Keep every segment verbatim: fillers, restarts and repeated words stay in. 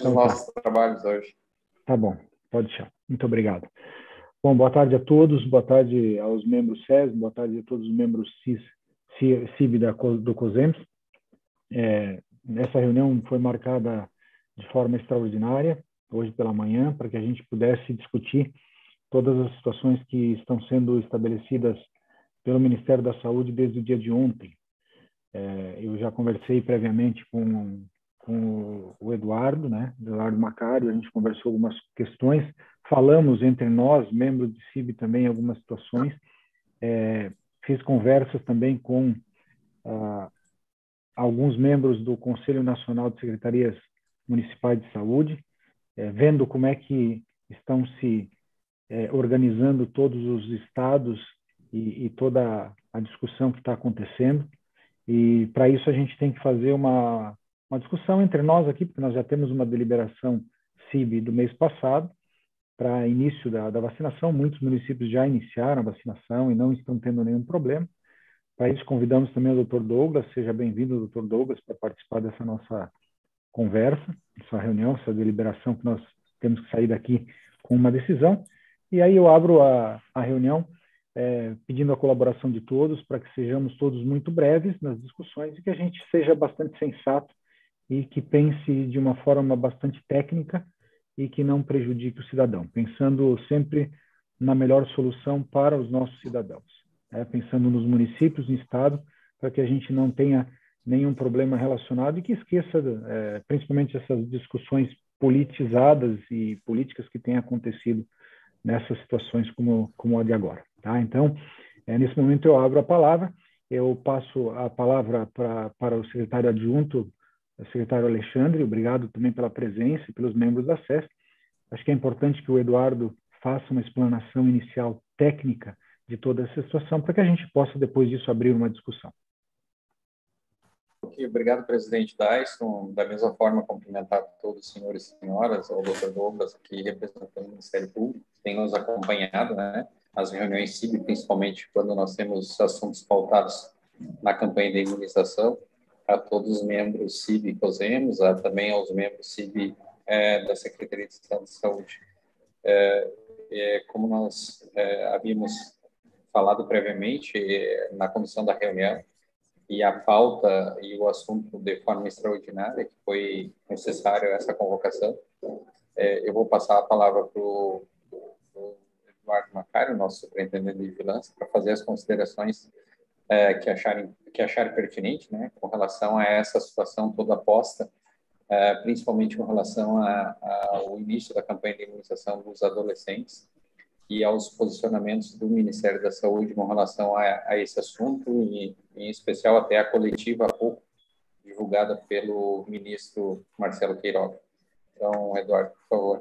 os então, nossos tá. trabalhos hoje. Tá bom, pode deixar. Muito obrigado. Bom, boa tarde a todos, boa tarde aos membros S E S, boa tarde a todos os membros C I B da, do COSEMS. É, essa reunião foi marcada de forma extraordinária, hoje pela manhã, para que a gente pudesse discutir todas as situações que estão sendo estabelecidas pelo Ministério da Saúde desde o dia de ontem. É, eu já conversei previamente com, com o Eduardo, né, Eduardo Macário, a gente conversou algumas questões, falamos entre nós, membros de C I B também, algumas situações, é, fiz conversas também com ah, alguns membros do Conselho Nacional de Secretarias Municipais de Saúde, é, vendo como é que estão se é, organizando todos os estados e, e toda a discussão que está acontecendo. E, para isso, a gente tem que fazer uma, uma discussão entre nós aqui, porque nós já temos uma deliberação C I B do mês passado para início da, da vacinação. Muitos municípios já iniciaram a vacinação e não estão tendo nenhum problema. Para isso, convidamos também o doutor Douglas. Seja bem-vindo, doutor Douglas, para participar dessa nossa conversa, essa reunião, essa deliberação que nós temos que sair daqui com uma decisão. E aí eu abro a, a reunião é, pedindo a colaboração de todos para que sejamos todos muito breves nas discussões e que a gente seja bastante sensato e que pense de uma forma bastante técnica e que não prejudique o cidadão, pensando sempre na melhor solução para os nossos cidadãos, né? Pensando nos municípios, no estado, para que a gente não tenha nenhum problema relacionado e que esqueça, é, principalmente essas discussões politizadas e políticas que têm acontecido nessas situações como, como a de agora. Tá? Então, é, nesse momento eu abro a palavra, eu passo a palavra pra, para o secretário adjunto, o secretário Alexandre. Obrigado também pela presença e pelos membros da S E S. Acho que é importante que o Eduardo faça uma explanação inicial técnica de toda essa situação, para que a gente possa, depois disso, abrir uma discussão. Okay, obrigado, presidente Dyson. Da mesma forma, cumprimentar todos os senhores e senhoras, ao doutor Douglas, aqui representando o Ministério Público, que tem nos acompanhado, né, nas reuniões C I B, principalmente quando nós temos assuntos pautados na campanha de imunização, a todos os membros C I B e COSEMS, a, também aos membros C I B é, da Secretaria de Estado de Saúde. É, é, como nós é, havíamos falado previamente é, na comissão da reunião, e a pauta e o assunto de forma extraordinária, que foi necessário essa convocação, é, eu vou passar a palavra para o Eduardo Macário, nosso superintendente de vigilância, para fazer as considerações é, que, acharem, que acharem pertinente, né, com relação a essa situação toda posta, é, principalmente com relação a, a, ao início da campanha de imunização dos adolescentes e aos posicionamentos do Ministério da Saúde com relação a, a esse assunto, e em especial até a coletiva há pouco, divulgada pelo ministro Marcelo Queiroga. Então, Eduardo, por favor.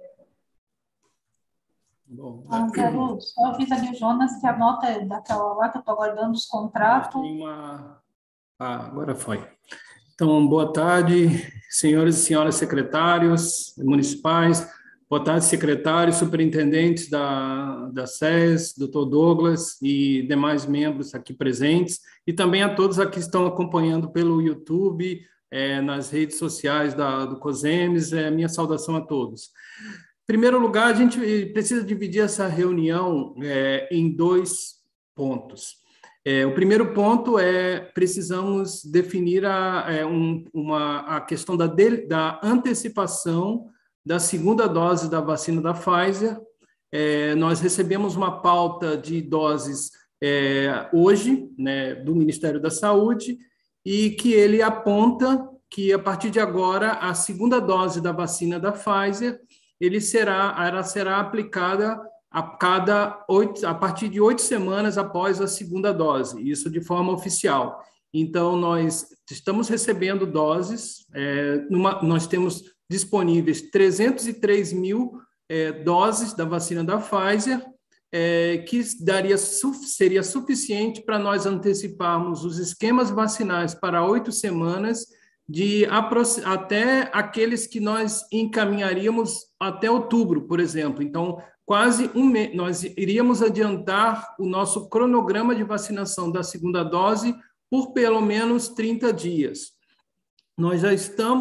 Bom, ah, quero só avisar ali o Jonas que a nota é daquela lá que eu estou aguardando os contratos. Uma... Ah, agora foi. Então, boa tarde, senhores e senhoras secretários municipais. Boa tarde, secretários, superintendentes da, da S E S, doutor Douglas e demais membros aqui presentes, e também a todos aqui que estão acompanhando pelo YouTube, é, nas redes sociais da, do COSEMS. É, minha saudação a todos. Em primeiro lugar, a gente precisa dividir essa reunião é, em dois pontos. É, o primeiro ponto é precisamos definir a, é, um, uma, a questão da, de, da antecipação da segunda dose da vacina da Pfizer. É, nós recebemos uma pauta de doses é, hoje, né, do Ministério da Saúde, e que ele aponta que, a partir de agora, a segunda dose da vacina da Pfizer ele será, ela será aplicada a, cada oito, a partir de oito semanas após a segunda dose, isso de forma oficial. Então, nós estamos recebendo doses, é, numa, nós temos disponíveis trezentos e três mil é, doses da vacina da Pfizer, é, que daria, seria suficiente para nós anteciparmos os esquemas vacinais para oito semanas, de até aqueles que nós encaminharíamos até outubro, por exemplo. Então, quase um mês, nós iríamos adiantar o nosso cronograma de vacinação da segunda dose por pelo menos trinta dias. Nós já estamos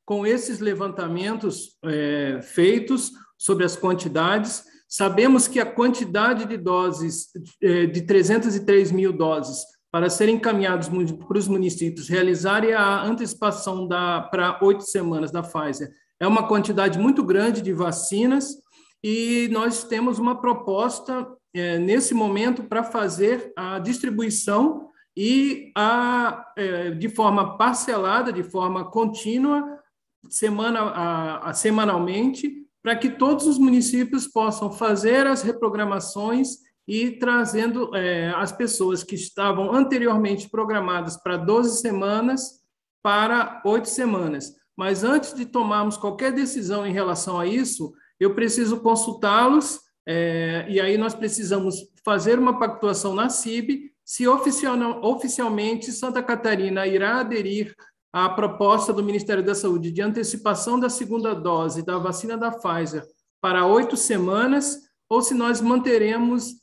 com esses levantamentos é, feitos sobre as quantidades. Sabemos que a quantidade de doses, é, de trezentas e três mil doses, para serem encaminhados para os municípios realizarem a antecipação para oito semanas da Pfizer, é uma quantidade muito grande de vacinas, e nós temos uma proposta, é, nesse momento, para fazer a distribuição e a, é, de forma parcelada, de forma contínua, semana a, a semanalmente, para que todos os municípios possam fazer as reprogramações e trazendo é, as pessoas que estavam anteriormente programadas para doze semanas para oito semanas. Mas antes de tomarmos qualquer decisão em relação a isso, eu preciso consultá-los, é, e aí nós precisamos fazer uma pactuação na C I B, se oficial, oficialmente Santa Catarina irá aderir à proposta do Ministério da Saúde de antecipação da segunda dose da vacina da Pfizer para oito semanas, ou se nós manteremos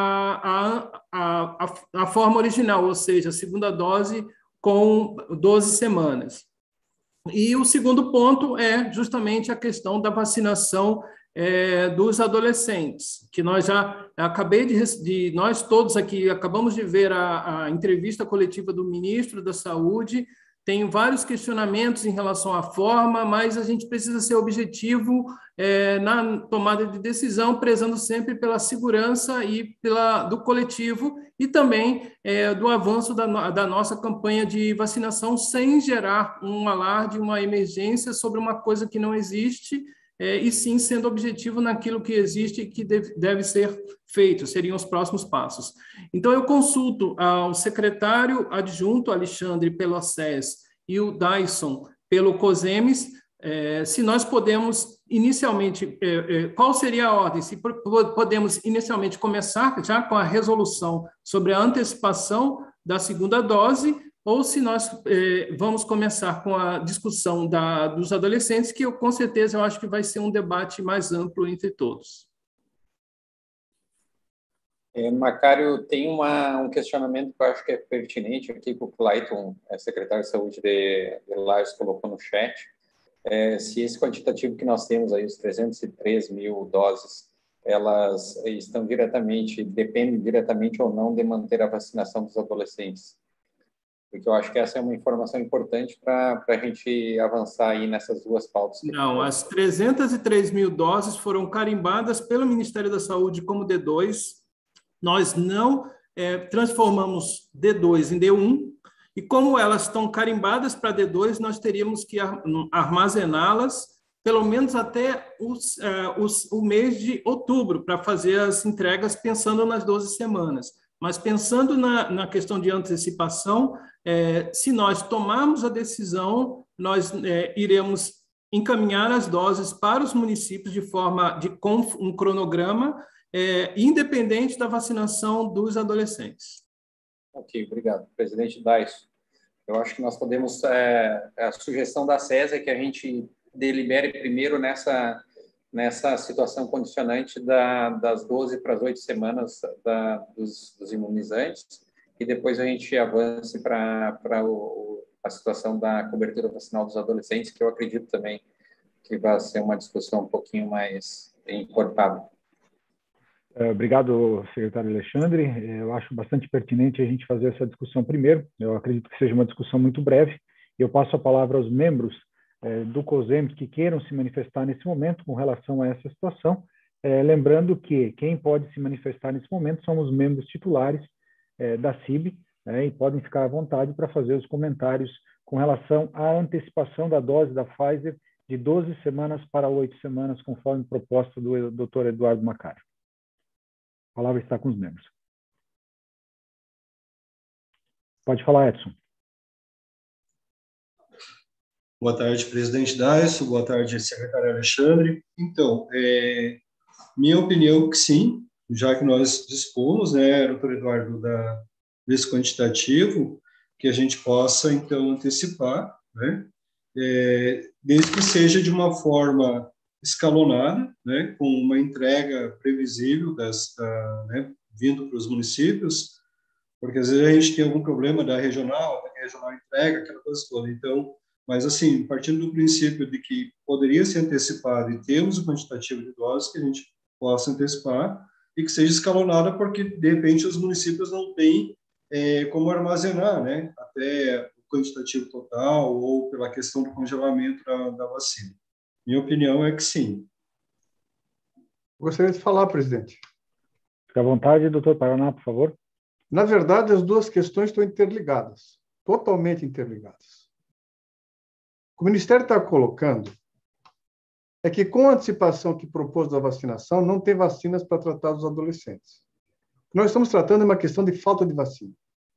a, a, a, a, a forma original, ou seja, a segunda dose com doze semanas. E o segundo ponto é justamente a questão da vacinação é, dos adolescentes, que nós já acabei de, de nós todos aqui acabamos de ver a, a entrevista coletiva do ministro da Saúde. Tem vários questionamentos em relação à forma, mas a gente precisa ser objetivo é, na tomada de decisão, prezando sempre pela segurança e pela, do coletivo, e também é, do avanço da, da nossa campanha de vacinação, sem gerar um alarde, uma emergência sobre uma coisa que não existe, é, e sim sendo objetivo naquilo que existe e que deve, deve ser feito, seriam os próximos passos. Então, eu consulto ao secretário adjunto, Alexandre, pelo A C E S, e o Dyson, pelo COSEMES, é, se nós podemos, inicialmente, é, é, qual seria a ordem? Se podemos, inicialmente, começar já com a resolução sobre a antecipação da segunda dose, ou se nós eh, vamos começar com a discussão da, dos adolescentes, que eu, com certeza, eu acho que vai ser um debate mais amplo entre todos. É, Macário, tem uma, um questionamento que eu acho que é pertinente aqui, que o Clayton, secretário de Saúde de, de Lages, colocou no chat. É, se esse quantitativo que nós temos aí, os trezentas e três mil doses, elas estão diretamente, dependem diretamente ou não de manter a vacinação dos adolescentes. Porque eu acho que essa é uma informação importante para a gente avançar aí nessas duas pautas. Não, as trezentas e três mil doses foram carimbadas pelo Ministério da Saúde como D dois. Nós não é, transformamos D dois em D um, e como elas estão carimbadas para D dois, nós teríamos que armazená-las pelo menos até os, uh, os, o mês de outubro, para fazer as entregas pensando nas doze semanas. Mas pensando na, na questão de antecipação, é, se nós tomarmos a decisão, nós é, iremos encaminhar as doses para os municípios de forma de com um cronograma, é, independente da vacinação dos adolescentes. Ok, obrigado. Presidente Dyson, eu acho que nós podemos, é, a sugestão da C E S é que a gente delibere primeiro nessa, nessa situação condicionante da, das doze para as oito semanas da, dos, dos imunizantes, e depois a gente avance para a situação da cobertura vacinal dos adolescentes, que eu acredito também que vai ser uma discussão um pouquinho mais encorpada. Obrigado, secretário Alexandre. Eu acho bastante pertinente a gente fazer essa discussão primeiro. Eu acredito que seja uma discussão muito breve. Eu passo a palavra aos membros eh, do COSEMES que queiram se manifestar nesse momento com relação a essa situação. Eh, lembrando que quem pode se manifestar nesse momento são os membros titulares eh, da C I B, né, e podem ficar à vontade para fazer os comentários com relação à antecipação da dose da Pfizer de doze semanas para oito semanas, conforme proposta do doutor Eduardo Macário. A palavra está com os membros. Pode falar, Edson. Boa tarde, presidente Dyson. Boa tarde, secretário Alexandre. Então, é, minha opinião que sim, já que nós dispomos, né, doutor Eduardo, da, desse quantitativo, que a gente possa, então, antecipar, né, é, desde que seja de uma forma escalonada, né, com uma entrega previsível das, da, né, vindo para os municípios, porque às vezes a gente tem algum problema da regional, da regional entrega, aquela coisa toda. Então, Mas, assim, partindo do princípio de que poderia ser antecipado e temos o quantitativo de doses que a gente possa antecipar e que seja escalonada, porque, de repente, os municípios não têm é, como armazenar, né, até o quantitativo total ou pela questão do congelamento da, da vacina. Minha opinião é que sim. Gostaria de falar, presidente. Fique à vontade, doutor Paraná, por favor. Na verdade, as duas questões estão interligadas, totalmente interligadas. O que o Ministério está colocando é que, com a antecipação que propôs da vacinação, não tem vacinas para tratar dos adolescentes. Nós estamos tratando uma questão de falta de vacina.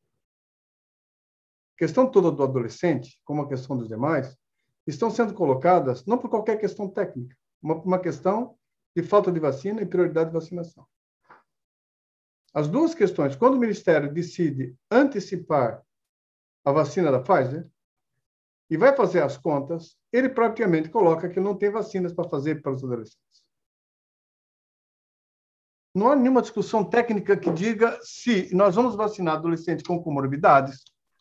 A questão toda do adolescente, como a questão dos demais, estão sendo colocadas não por qualquer questão técnica, uma, uma questão de falta de vacina e prioridade de vacinação. As duas questões, quando o Ministério decide antecipar a vacina da Pfizer, e vai fazer as contas, ele praticamente coloca que não tem vacinas para fazer para os adolescentes. Não há nenhuma discussão técnica que diga se nós vamos vacinar adolescentes com comorbidades,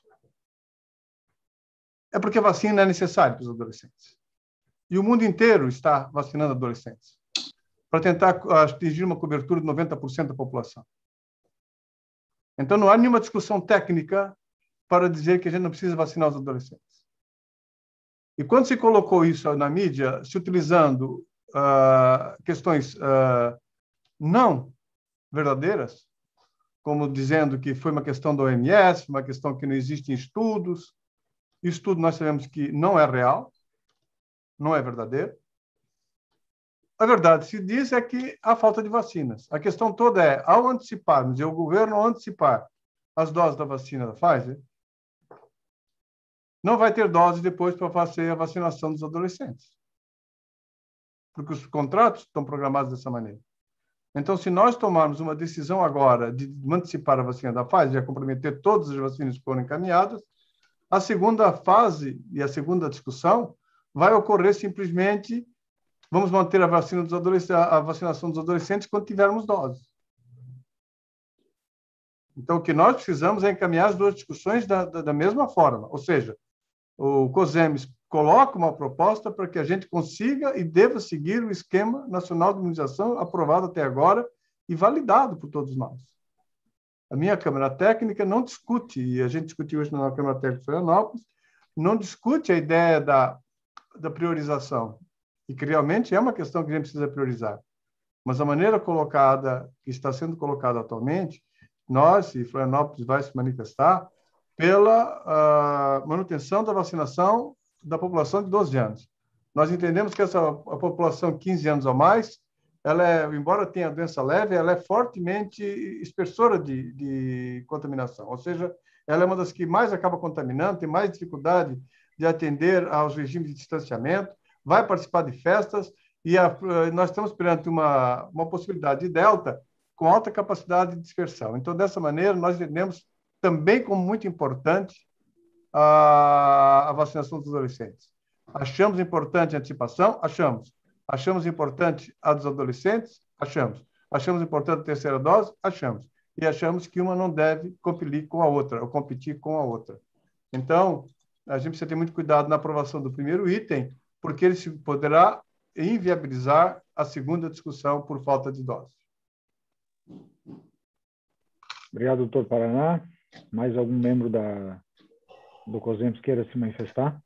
é porque a vacina é necessária para os adolescentes. E o mundo inteiro está vacinando adolescentes, para tentar atingir uma cobertura de noventa por cento da população. Então, não há nenhuma discussão técnica para dizer que a gente não precisa vacinar os adolescentes. E quando se colocou isso na mídia, se utilizando uh, questões uh, não verdadeiras, como dizendo que foi uma questão da O M S, uma questão que não existem estudos, isso tudo nós sabemos que não é real, não é verdadeiro. A verdade se diz é que há falta de vacinas. A questão toda é, ao anteciparmos, e o governo ao antecipar as doses da vacina da Pfizer, não vai ter dose depois para fazer a vacinação dos adolescentes. Porque os contratos estão programados dessa maneira. Então, se nós tomarmos uma decisão agora de antecipar a vacina da Pfizer e comprometer todas as vacinas que foram encaminhadas, a segunda fase e a segunda discussão vai ocorrer simplesmente, vamos manter a, vacina dos adolescentes, a vacinação dos adolescentes quando tivermos doses. Então, o que nós precisamos é encaminhar as duas discussões da, da, da mesma forma, ou seja, o COSEMES coloca uma proposta para que a gente consiga e deva seguir o Esquema Nacional de Imunização aprovado até agora e validado por todos nós. A minha Câmara Técnica não discute, e a gente discutiu isso na Câmara Técnica de Florianópolis, não discute a ideia da, da priorização, e que realmente é uma questão que a gente precisa priorizar. Mas a maneira colocada, que está sendo colocada atualmente, nós, e Florianópolis vai se manifestar, pela uh, manutenção da vacinação da população de doze anos. Nós entendemos que essa a população quinze anos ou mais, ela é, embora tenha doença leve, ela é fortemente expressora de, de contaminação, ou seja, ela é uma das que mais acaba contaminando, tem mais dificuldade de atender aos regimes de distanciamento, vai participar de festas, e a, nós estamos perante uma, uma possibilidade de delta com alta capacidade de dispersão. Então, dessa maneira, nós entendemos também como muito importante a, a vacinação dos adolescentes. Achamos importante a antecipação? Achamos. Achamos importante a dos adolescentes? Achamos. Achamos importante a terceira dose? Achamos. E achamos que uma não deve competir com a outra, ou competir com a outra. Então, a gente precisa ter muito cuidado na aprovação do primeiro item, porque ele se poderá inviabilizar a segunda discussão por falta de dose. Obrigado, doutor Paraná. Mais algum membro da, do COSEMES queira se manifestar?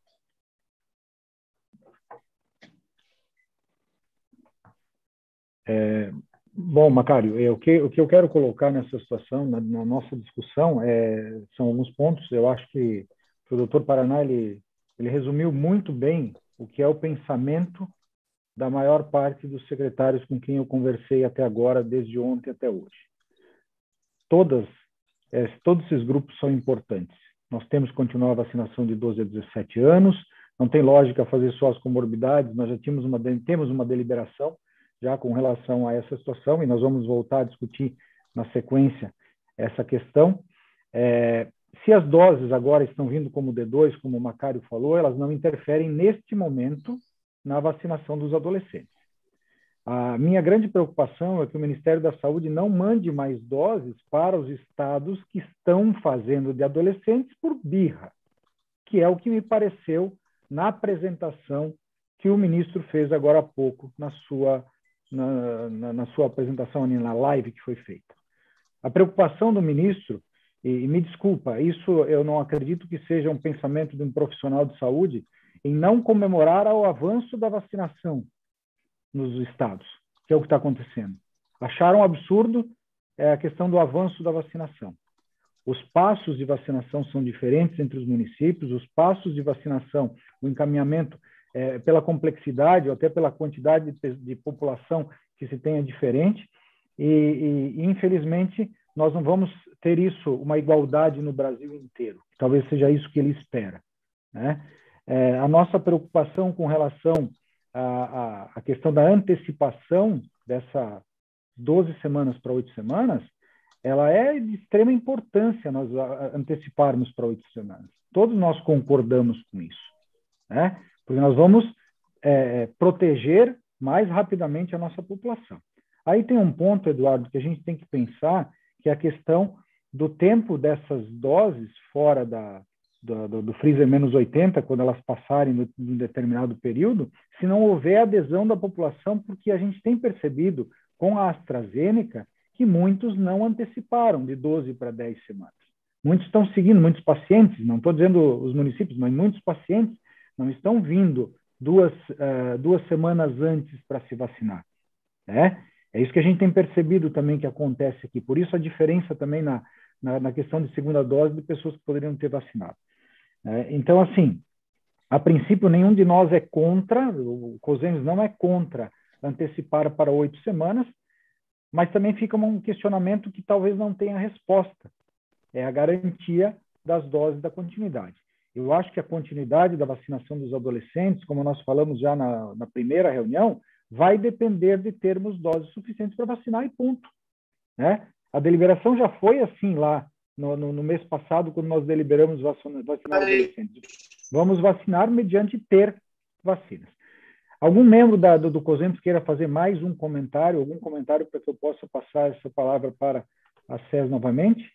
É, bom, Macário, é, o, que, o que eu quero colocar nessa situação, na, na nossa discussão, é, são alguns pontos. Eu acho que o doutor Paraná ele, ele resumiu muito bem o que é o pensamento da maior parte dos secretários com quem eu conversei até agora, desde ontem até hoje. Todas É, todos esses grupos são importantes. Nós temos que continuar a vacinação de doze a dezessete anos, não tem lógica fazer só as comorbidades, nós já tínhamos uma, temos uma deliberação já com relação a essa situação, e nós vamos voltar a discutir na sequência essa questão. É, se as doses agora estão vindo como D dois, como o Macário falou, elas não interferem neste momento na vacinação dos adolescentes. A minha grande preocupação é que o Ministério da Saúde não mande mais doses para os estados que estão fazendo de adolescentes por birra, que é o que me pareceu na apresentação que o ministro fez agora há pouco na sua, na, na, na sua apresentação ali na live que foi feita. A preocupação do ministro, e, e me desculpa, isso eu não acredito que seja um pensamento de um profissional de saúde, em não comemorar o avanço da vacinação nos estados, que é o que está acontecendo. Acharam absurdo é, a questão do avanço da vacinação. Os passos de vacinação são diferentes entre os municípios, os passos de vacinação, o encaminhamento é, pela complexidade ou até pela quantidade de, de população que se tem é diferente, e, e, infelizmente, nós não vamos ter isso, uma igualdade no Brasil inteiro. Talvez seja isso que ele espera, né? É, a nossa preocupação com relação à, à, à questão da antecipação dessa doze semanas para oito semanas, ela é de extrema importância nós anteciparmos para oito semanas. Todos nós concordamos com isso, né? Porque nós vamos é, proteger mais rapidamente a nossa população. Aí tem um ponto, Eduardo, que a gente tem que pensar, que é a questão do tempo dessas doses fora da, do, do, do freezer menos oitenta, quando elas passarem no, em um determinado período, se não houver adesão da população, porque a gente tem percebido com a AstraZeneca que muitos não anteciparam de doze para dez semanas. Muitos estão seguindo, muitos pacientes, não estou dizendo os municípios, mas muitos pacientes não estão vindo duas, uh, duas semanas antes para se vacinar, né? É isso que a gente tem percebido também que acontece aqui. Por isso a diferença também na, na, na questão de segunda dose de pessoas que poderiam ter vacinado. É, então, assim, a princípio, nenhum de nós é contra, o COSEMES não é contra antecipar para oito semanas, mas também fica um questionamento que talvez não tenha resposta. É a garantia das doses da continuidade. Eu acho que a continuidade da vacinação dos adolescentes, como nós falamos já na, na primeira reunião, vai depender de termos doses suficientes para vacinar e ponto, né? A deliberação já foi assim lá no, no, no mês passado, quando nós deliberamos vacinar, vacinar adolescentes. Vamos vacinar mediante ter vacinas. Algum membro da, do, do COSEMES queira fazer mais um comentário, algum comentário para que eu possa passar essa palavra para a S E S novamente?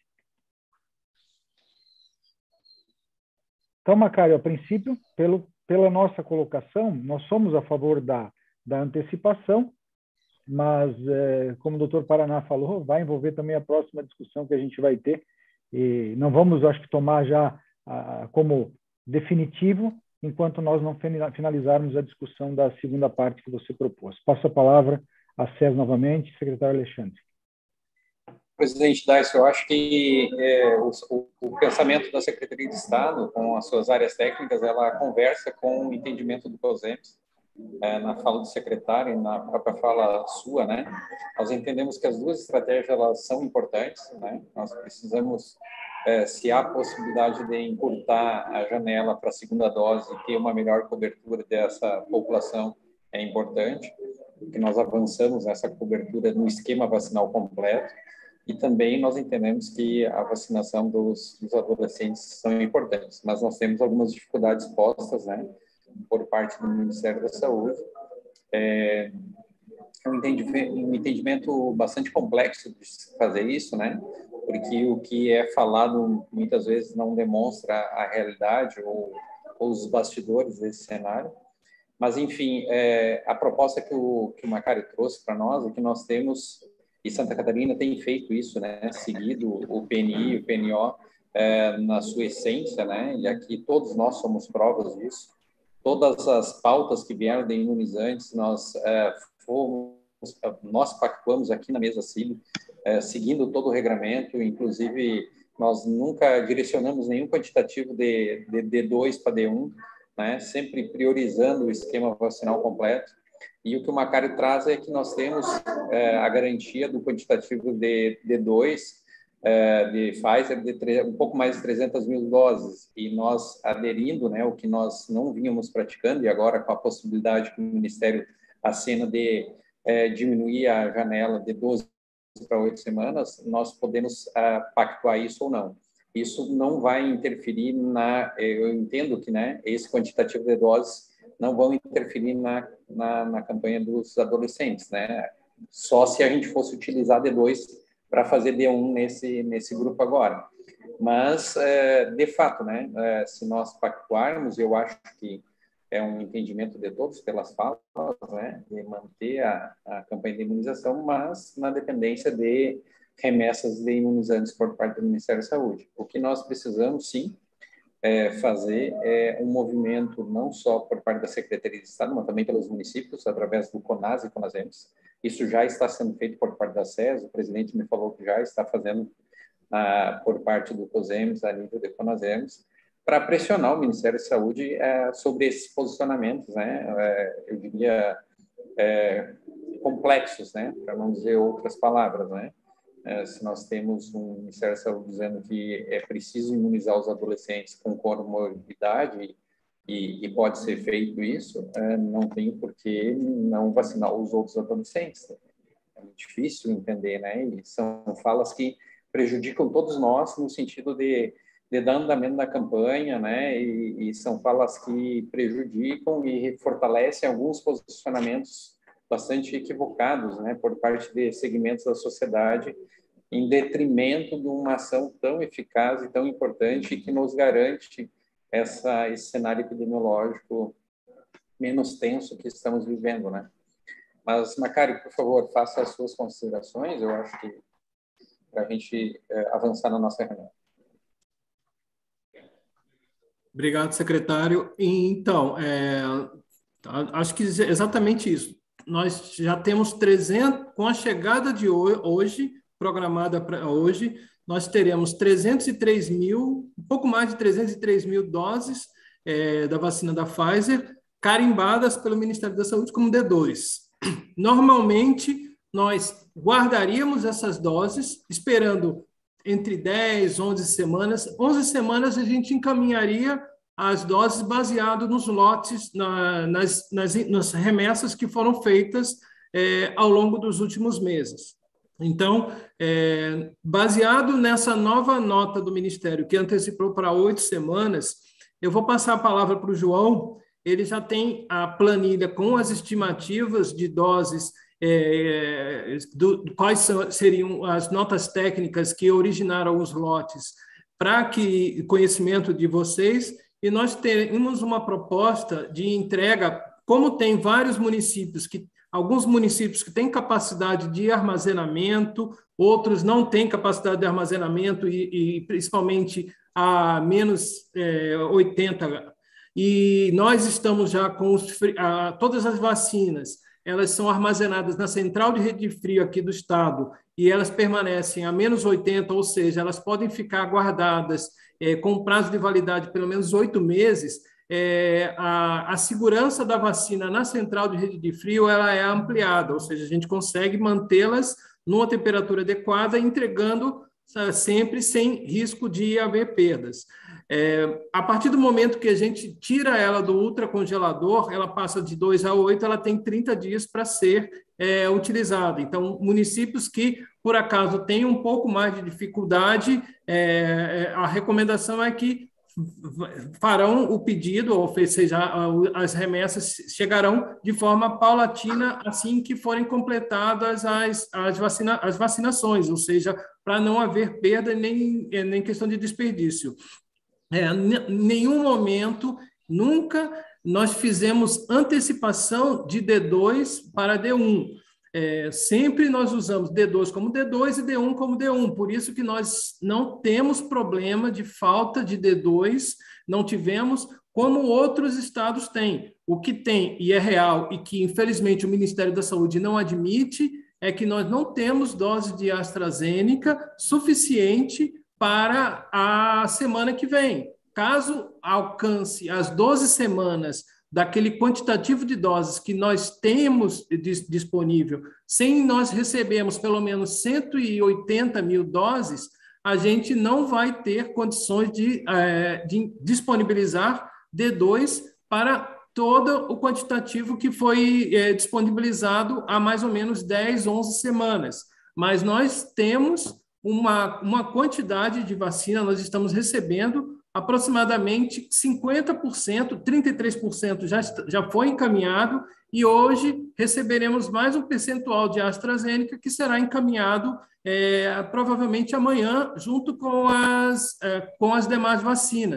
Então, Macário, a princípio, pelo, pela nossa colocação, nós somos a favor da da antecipação, mas, é, como o doutor Paraná falou, vai envolver também a próxima discussão que a gente vai ter, e não vamos, acho que, tomar já a, como definitivo, enquanto nós não finalizarmos a discussão da segunda parte que você propôs. Passo a palavra à S E S novamente, secretário Alexandre. Presidente Dais, eu acho que é, o, o pensamento da Secretaria de Estado, com as suas áreas técnicas, ela conversa com o entendimento do COSEMES. É, na fala do secretário e na própria fala sua, né? Nós entendemos que as duas estratégias elas são importantes, né? Nós precisamos, é, se há possibilidade de encurtar a janela para a segunda dose e ter uma melhor cobertura dessa população, é importante, que nós avançamos nessa cobertura no esquema vacinal completo, e também nós entendemos que a vacinação dos, dos adolescentes são importantes, mas nós temos algumas dificuldades postas, né? Por parte do Ministério da Saúde. É um entendimento, um entendimento bastante complexo de fazer isso, né? Porque o que é falado muitas vezes não demonstra a realidade ou, ou os bastidores desse cenário. Mas, enfim, é, a proposta que o, que o Macário trouxe para nós é que nós temos, e Santa Catarina tem feito isso, né? Seguido o P N I, o P N O, é, na sua essência, né? E aqui todos nós somos provas disso. Todas as pautas que vieram de imunizantes, nós é, fomos, nós pactuamos aqui na mesa C I B, é, seguindo todo o regramento, inclusive nós nunca direcionamos nenhum quantitativo de, de D dois para D um, né, sempre priorizando o esquema vacinal completo. E o que o Macário traz é que nós temos é, a garantia do quantitativo de D dois, de Pfizer, de um pouco mais de trezentas mil doses, e nós aderindo, né, o que nós não vínhamos praticando, e agora com a possibilidade que o Ministério acena de é, diminuir a janela de doze para oito semanas, nós podemos uh, pactuar isso ou não. Isso não vai interferir na, eu entendo que, né, esse quantitativo de doses não vão interferir na, na, na campanha dos adolescentes, né, só se a gente fosse utilizar D dois para fazer D um nesse, nesse grupo agora. Mas, é, de fato, né, é, se nós pactuarmos, eu acho que é um entendimento de todos pelas falas, né, de manter a, a campanha de imunização, mas na dependência de remessas de imunizantes por parte do Ministério da Saúde. O que nós precisamos, sim, é fazer é um movimento não só por parte da Secretaria de Estado, mas também pelos municípios, através do CONAS e CONASEMS. Isso já está sendo feito por parte da S E S, o presidente me falou que já está fazendo ah, por parte do COSEMS, a nível de CONASEMS, para pressionar o Ministério da Saúde é, sobre esses posicionamentos, né? É, eu diria é, complexos, né? Para não dizer outras palavras, né? É, se nós temos um Ministério da Saúde dizendo que é preciso imunizar os adolescentes com comorbidade e, e pode ser feito isso, é, não tem por que não vacinar os outros adolescentes. É muito difícil entender, né? E são falas que prejudicam todos nós no sentido de de dar andamento na campanha, né, e, e são falas que prejudicam e fortalecem alguns posicionamentos bastante equivocados, né, por parte de segmentos da sociedade, em detrimento de uma ação tão eficaz e tão importante que nos garante essa, esse cenário epidemiológico menos tenso que estamos vivendo, né. Mas, Macário, por favor, faça as suas considerações, eu acho que para a gente é, avançar na nossa reunião. Obrigado, secretário. Então, é, acho que é exatamente isso. Nós já temos trezentos, com a chegada de hoje, programada para hoje, nós teremos trezentos e três mil, um pouco mais de trezentos e três mil doses é, da vacina da Pfizer, carimbadas pelo Ministério da Saúde como D dois. Normalmente, nós guardaríamos essas doses, esperando entre dez, onze semanas. onze semanas a gente encaminharia as doses baseado nos lotes, na, nas, nas, nas remessas que foram feitas é, ao longo dos últimos meses. Então, é, baseado nessa nova nota do Ministério, que antecipou para oito semanas, eu vou passar a palavra para o João. Ele já tem a planilha com as estimativas de doses, É, do, quais são, seriam as notas técnicas que originaram os lotes, para que conhecimento de vocês, e nós teremos uma proposta de entrega, como tem vários municípios, que alguns municípios que têm capacidade de armazenamento, outros não têm capacidade de armazenamento, e, e principalmente a menos é, oitenta, e nós estamos já com os, a, todas as vacinas, elas são armazenadas na central de rede de frio aqui do estado e elas permanecem a menos oitenta, ou seja, elas podem ficar guardadas é, com prazo de validade de pelo menos oito meses. É, a, a segurança da vacina na central de rede de frio ela é ampliada, ou seja, a gente consegue mantê-las numa temperatura adequada, entregando sempre sem risco de haver perdas. É, a partir do momento que a gente tira ela do ultracongelador, ela passa de dois a oito, ela tem trinta dias para ser é, utilizada. Então, municípios que, por acaso, têm um pouco mais de dificuldade, é, a recomendação é que farão o pedido, ou seja, as remessas chegarão de forma paulatina assim que forem completadas as, as, vacina, as vacinações, ou seja, para não haver perda nem, nem questão de desperdício. É, em nenhum momento, nunca, nós fizemos antecipação de D dois para D um. É, sempre nós usamos D dois como D dois e D um como D um, por isso que nós não temos problema de falta de D dois, não tivemos, como outros estados têm. O que tem, e é real, e que infelizmente o Ministério da Saúde não admite, é que nós não temos dose de AstraZeneca suficiente para a semana que vem. Caso alcance as doze semanas daquele quantitativo de doses que nós temos disponível, sem nós recebermos pelo menos cento e oitenta mil doses, a gente não vai ter condições de, de disponibilizar D dois para todo o quantitativo que foi disponibilizado há mais ou menos dez, onze semanas. Mas nós temos uma, uma quantidade de vacina, nós estamos recebendo aproximadamente cinquenta por cento, trinta e três por cento já, já foi encaminhado, e hoje receberemos mais um percentual de AstraZeneca que será encaminhado é, provavelmente amanhã, junto com as, é, com as demais vacinas,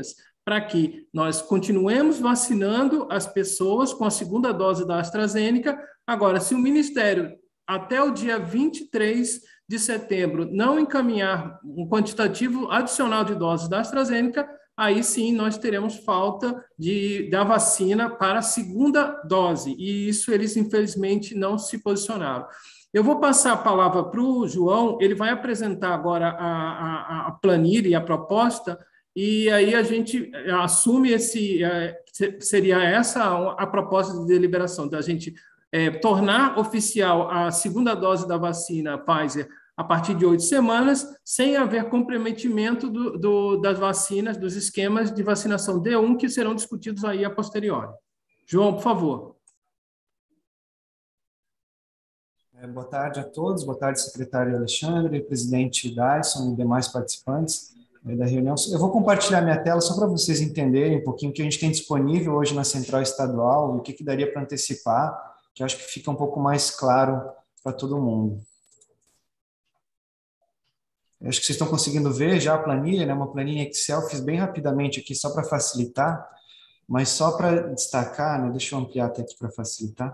para que nós continuemos vacinando as pessoas com a segunda dose da AstraZeneca. Agora, se o Ministério, até o dia vinte e três de setembro, não encaminhar um quantitativo adicional de doses da AstraZeneca, aí sim nós teremos falta de, da vacina para a segunda dose, e isso eles, infelizmente, não se posicionaram. Eu vou passar a palavra para o João, ele vai apresentar agora a, a, a planilha e a proposta, e aí a gente assume esse, seria essa a proposta de deliberação, da gente é, tornar oficial a segunda dose da vacina Pfizer a partir de oito semanas, sem haver comprometimento do, do, das vacinas, dos esquemas de vacinação D um, que serão discutidos aí a posteriori. João, por favor. É, boa tarde a todos, boa tarde, secretário Alexandre, presidente Dyson e demais participantes é, da reunião. Eu vou compartilhar minha tela só para vocês entenderem um pouquinho o que a gente tem disponível hoje na Central Estadual e o que, que daria para antecipar, que eu acho que fica um pouco mais claro para todo mundo. Acho que vocês estão conseguindo ver já a planilha, né? Uma planilha Excel, fiz bem rapidamente aqui só para facilitar, mas só para destacar, né? Deixa eu ampliar até aqui para facilitar.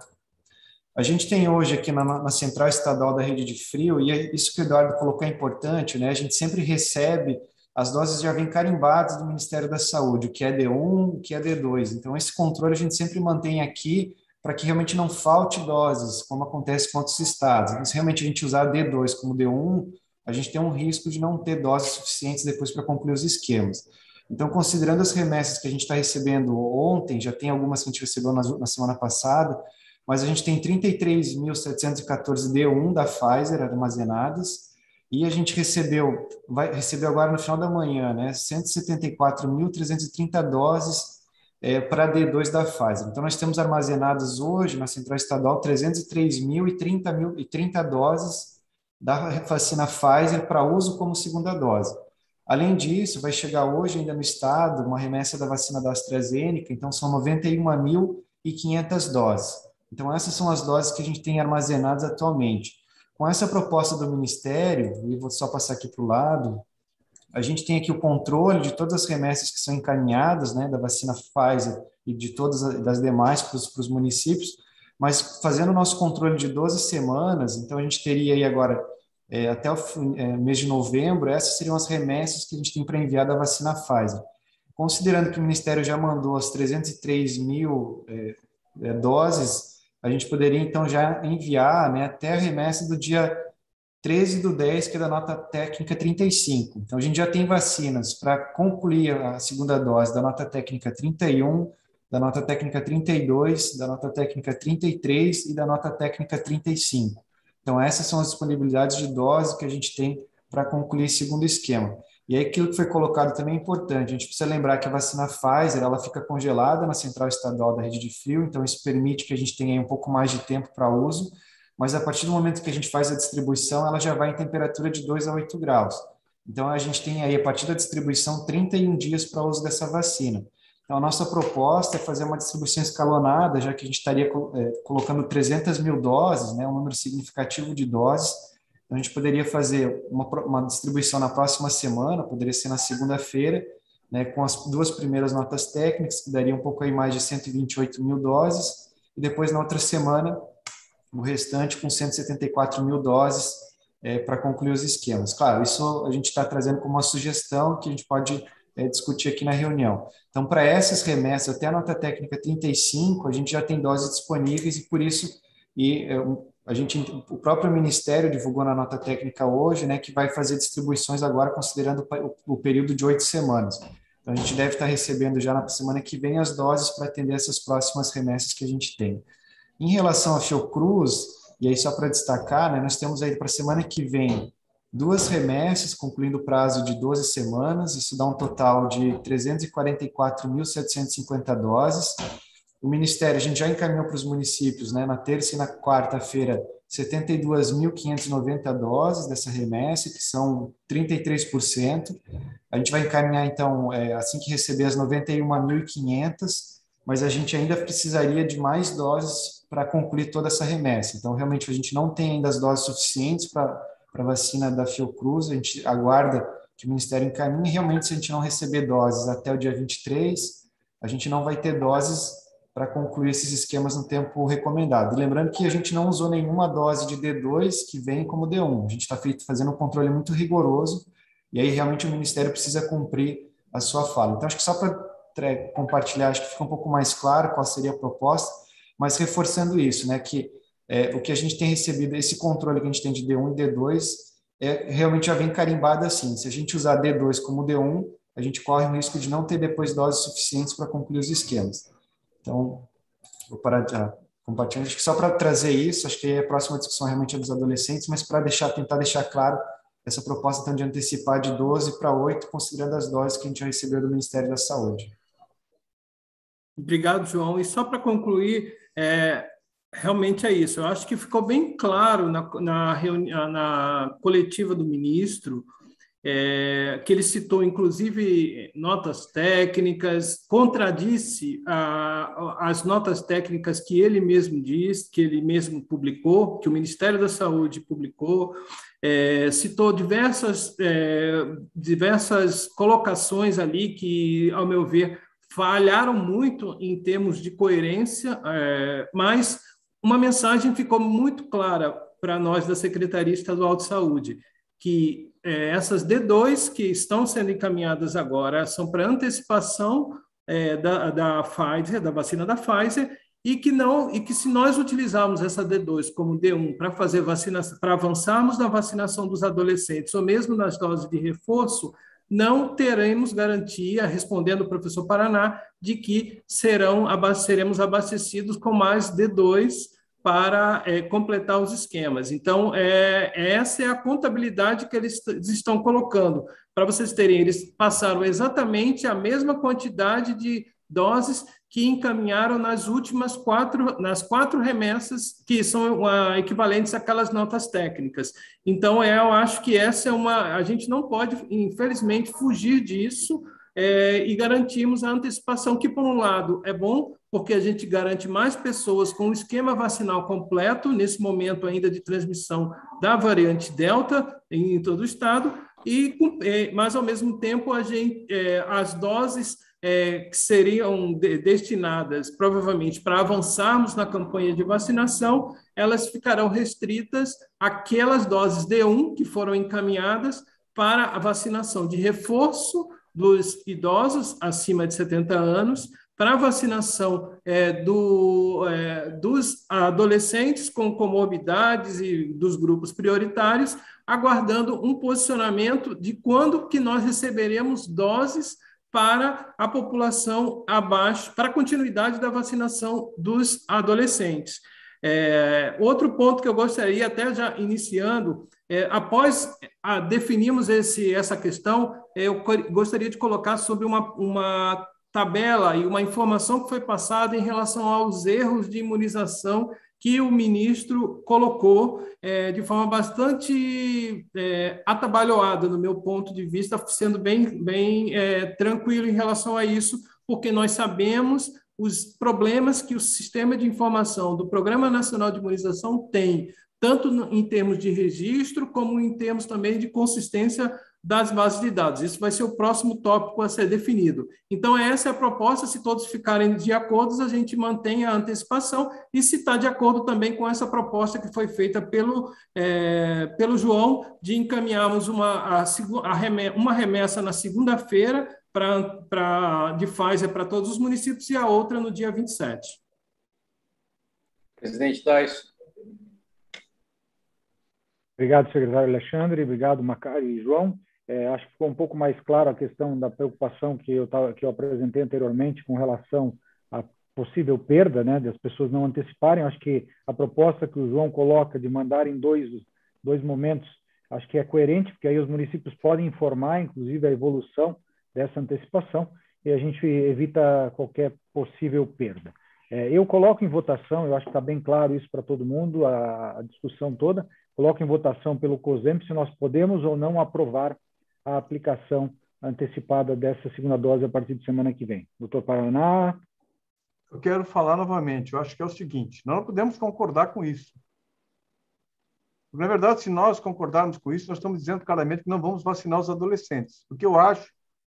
A gente tem hoje aqui na, na Central Estadual da Rede de Frio, e isso que o Eduardo colocou é importante, né? A gente sempre recebe, as doses já vêm carimbadas do Ministério da Saúde, o que é D um, o que é D dois. Então, esse controle a gente sempre mantém aqui para que realmente não falte doses, como acontece com outros estados. Então, se realmente a gente usar D dois como D um, a gente tem um risco de não ter doses suficientes depois para concluir os esquemas. Então, considerando as remessas que a gente está recebendo ontem, já tem algumas que a gente recebeu na, na semana passada, mas a gente tem trinta e três mil setecentos e quatorze D um da Pfizer armazenadas, e a gente recebeu, vai receber agora no final da manhã, né, cento e setenta e quatro mil trezentas e trinta doses é, para D dois da Pfizer. Então, nós temos armazenadas hoje, na Central Estadual, trezentos e três mil e trinta doses da vacina Pfizer para uso como segunda dose. Além disso, vai chegar hoje ainda no estado uma remessa da vacina da AstraZeneca, então são noventa e uma mil e quinhentas doses. Então essas são as doses que a gente tem armazenadas atualmente. Com essa proposta do Ministério, e vou só passar aqui para o lado, a gente tem aqui o controle de todas as remessas que são encaminhadas, né, da vacina Pfizer e de todas as das demais para os municípios, mas fazendo o nosso controle de doze semanas, então a gente teria aí agora, é, até o é, mês de novembro, essas seriam as remessas que a gente tem para enviar da vacina Pfizer. Considerando que o Ministério já mandou as trezentos e três mil é, é, doses, a gente poderia então já enviar, né, até a remessa do dia treze do dez, que é da nota técnica trinta e cinco. Então a gente já tem vacinas para concluir a segunda dose da nota técnica trinta e um, da nota técnica trinta e dois, da nota técnica trinta e três e da nota técnica trinta e cinco. Então, essas são as disponibilidades de dose que a gente tem para concluir esse segundo esquema. E aí, aquilo que foi colocado também é importante. A gente precisa lembrar que a vacina Pfizer, ela fica congelada na Central Estadual da Rede de Frio, então isso permite que a gente tenha um pouco mais de tempo para uso, mas a partir do momento que a gente faz a distribuição, ela já vai em temperatura de dois a oito graus. Então, a gente tem aí, a partir da distribuição, trinta e um dias para o uso dessa vacina. Então, a nossa proposta é fazer uma distribuição escalonada, já que a gente estaria é, colocando trezentas mil doses, né, um número significativo de doses. Então, a gente poderia fazer uma, uma distribuição na próxima semana, poderia ser na segunda-feira, né, com as duas primeiras notas técnicas, que daria um pouco aí mais de cento e vinte e oito mil doses, e depois, na outra semana, o restante com cento e setenta e quatro mil doses é, para concluir os esquemas. Claro, isso a gente está trazendo como uma sugestão que a gente pode é, discutir aqui na reunião. Então, para essas remessas, até a nota técnica trinta e cinco, a gente já tem doses disponíveis e, por isso, e, é, a gente, o próprio Ministério divulgou na nota técnica hoje, né, que vai fazer distribuições agora considerando o, o período de oito semanas. Então, a gente deve estar recebendo já na semana que vem as doses para atender essas próximas remessas que a gente tem. Em relação à Fiocruz, e aí só para destacar, né, nós temos aí para a semana que vem duas remessas, concluindo o prazo de doze semanas, isso dá um total de trezentos e quarenta e quatro mil setecentas e cinquenta doses. O Ministério, a gente já encaminhou para os municípios, né, na terça e na quarta-feira, setenta e duas mil quinhentas e noventa doses dessa remessa, que são trinta e três por cento. A gente vai encaminhar, então, é, assim que receber as noventa e uma mil e quinhentas, mas a gente ainda precisaria de mais doses para concluir toda essa remessa. Então, realmente, a gente não tem ainda as doses suficientes para para a vacina da Fiocruz, a gente aguarda que o Ministério encaminhe. Realmente, se a gente não receber doses até o dia vinte e três, a gente não vai ter doses para concluir esses esquemas no tempo recomendado. E lembrando que a gente não usou nenhuma dose de D dois que vem como D um. A gente está fazendo um controle muito rigoroso e aí realmente o Ministério precisa cumprir a sua fala. Então, acho que só para compartilhar, acho que fica um pouco mais claro qual seria a proposta, mas reforçando isso, né, que é, o que a gente tem recebido, esse controle que a gente tem de D um e D dois, é, realmente já vem carimbado assim. Se a gente usar D dois como D um, a gente corre o risco de não ter depois doses suficientes para concluir os esquemas. Então, vou parar de compartilhar. Acho que só para trazer isso, acho que a próxima discussão realmente é dos adolescentes, mas para deixar, tentar deixar claro essa proposta então, de antecipar de doze para oito, considerando as doses que a gente já recebeu do Ministério da Saúde. Obrigado, João. E só para concluir, é, realmente é isso. Eu acho que ficou bem claro na, na, reuni- na coletiva do ministro, é, que ele citou, inclusive, notas técnicas, contradisse a, as notas técnicas que ele mesmo diz, que ele mesmo publicou, que o Ministério da Saúde publicou, é, citou diversas, é, diversas colocações ali que, ao meu ver, falharam muito em termos de coerência, é, mas uma mensagem ficou muito clara para nós da Secretaria Estadual de Saúde, que é, essas D dois que estão sendo encaminhadas agora são para antecipação é, da, da Pfizer, da vacina da Pfizer, e que não e que se nós utilizarmos essa D dois como D um para fazer vacinação, para avançarmos na vacinação dos adolescentes ou mesmo nas doses de reforço, não teremos garantia, respondendo o professor Paraná, de que serão, seremos abastecidos com mais D dois para é, completar os esquemas. Então, é, essa é a contabilidade que eles estão colocando. Para vocês terem, eles passaram exatamente a mesma quantidade de doses que encaminharam nas últimas quatro, nas quatro remessas, que são uh, equivalentes àquelas notas técnicas. Então, é, eu acho que essa é uma... A gente não pode, infelizmente, fugir disso é, e garantirmos a antecipação, que, por um lado, é bom, porque a gente garante mais pessoas com o esquema vacinal completo, nesse momento ainda de transmissão da variante Delta em, em todo o estado, e, é, mas, ao mesmo tempo, a gente, é, as doses É, que seriam de, destinadas, provavelmente, para avançarmos na campanha de vacinação, elas ficarão restritas àquelas doses D um que foram encaminhadas para a vacinação de reforço dos idosos acima de setenta anos, para a vacinação é, do, é, dos adolescentes com comorbidades e dos grupos prioritários, aguardando um posicionamento de quando que nós receberemos doses para a população abaixo, para a continuidade da vacinação dos adolescentes. É, outro ponto que eu gostaria, até já iniciando, é, após a, definirmos esse, essa questão, eu gostaria de colocar sobre uma, uma tabela e uma informação que foi passada em relação aos erros de imunização que o ministro colocou é, de forma bastante é, atabalhoada, no meu ponto de vista, sendo bem, bem é, tranquilo em relação a isso, porque nós sabemos os problemas que o sistema de informação do Programa Nacional de Imunização tem, tanto em termos de registro, como em termos também de consistência das bases de dados. Isso vai ser o próximo tópico a ser definido. Então, essa é a proposta. Se todos ficarem de acordo, a gente mantém a antecipação e se está de acordo também com essa proposta que foi feita pelo, é, pelo João, de encaminharmos uma, a, a reme, uma remessa na segunda-feira pra, pra, de Pfizer para todos os municípios e a outra no dia vinte e sete. Presidente Dais. Obrigado, secretário Alexandre. Obrigado, Macari e João. É, acho que ficou um pouco mais claro a questão da preocupação que eu, tava, que eu apresentei anteriormente com relação à possível perda, né, das pessoas não anteciparem. Acho que a proposta que o João coloca de mandar em dois, dois momentos, acho que é coerente, porque aí os municípios podem informar, inclusive, a evolução dessa antecipação e a gente evita qualquer possível perda. É, eu coloco em votação, eu acho que está bem claro isso para todo mundo, a, a discussão toda, coloco em votação pelo COSEMP se nós podemos ou não aprovar a aplicação antecipada dessa segunda dose a partir de semana que vem. Doutor Paraná. Eu quero falar novamente, eu acho que é o seguinte, nós não podemos concordar com isso. Porque, na verdade, se nós concordarmos com isso, nós estamos dizendo claramente que não vamos vacinar os adolescentes. O que eu acho,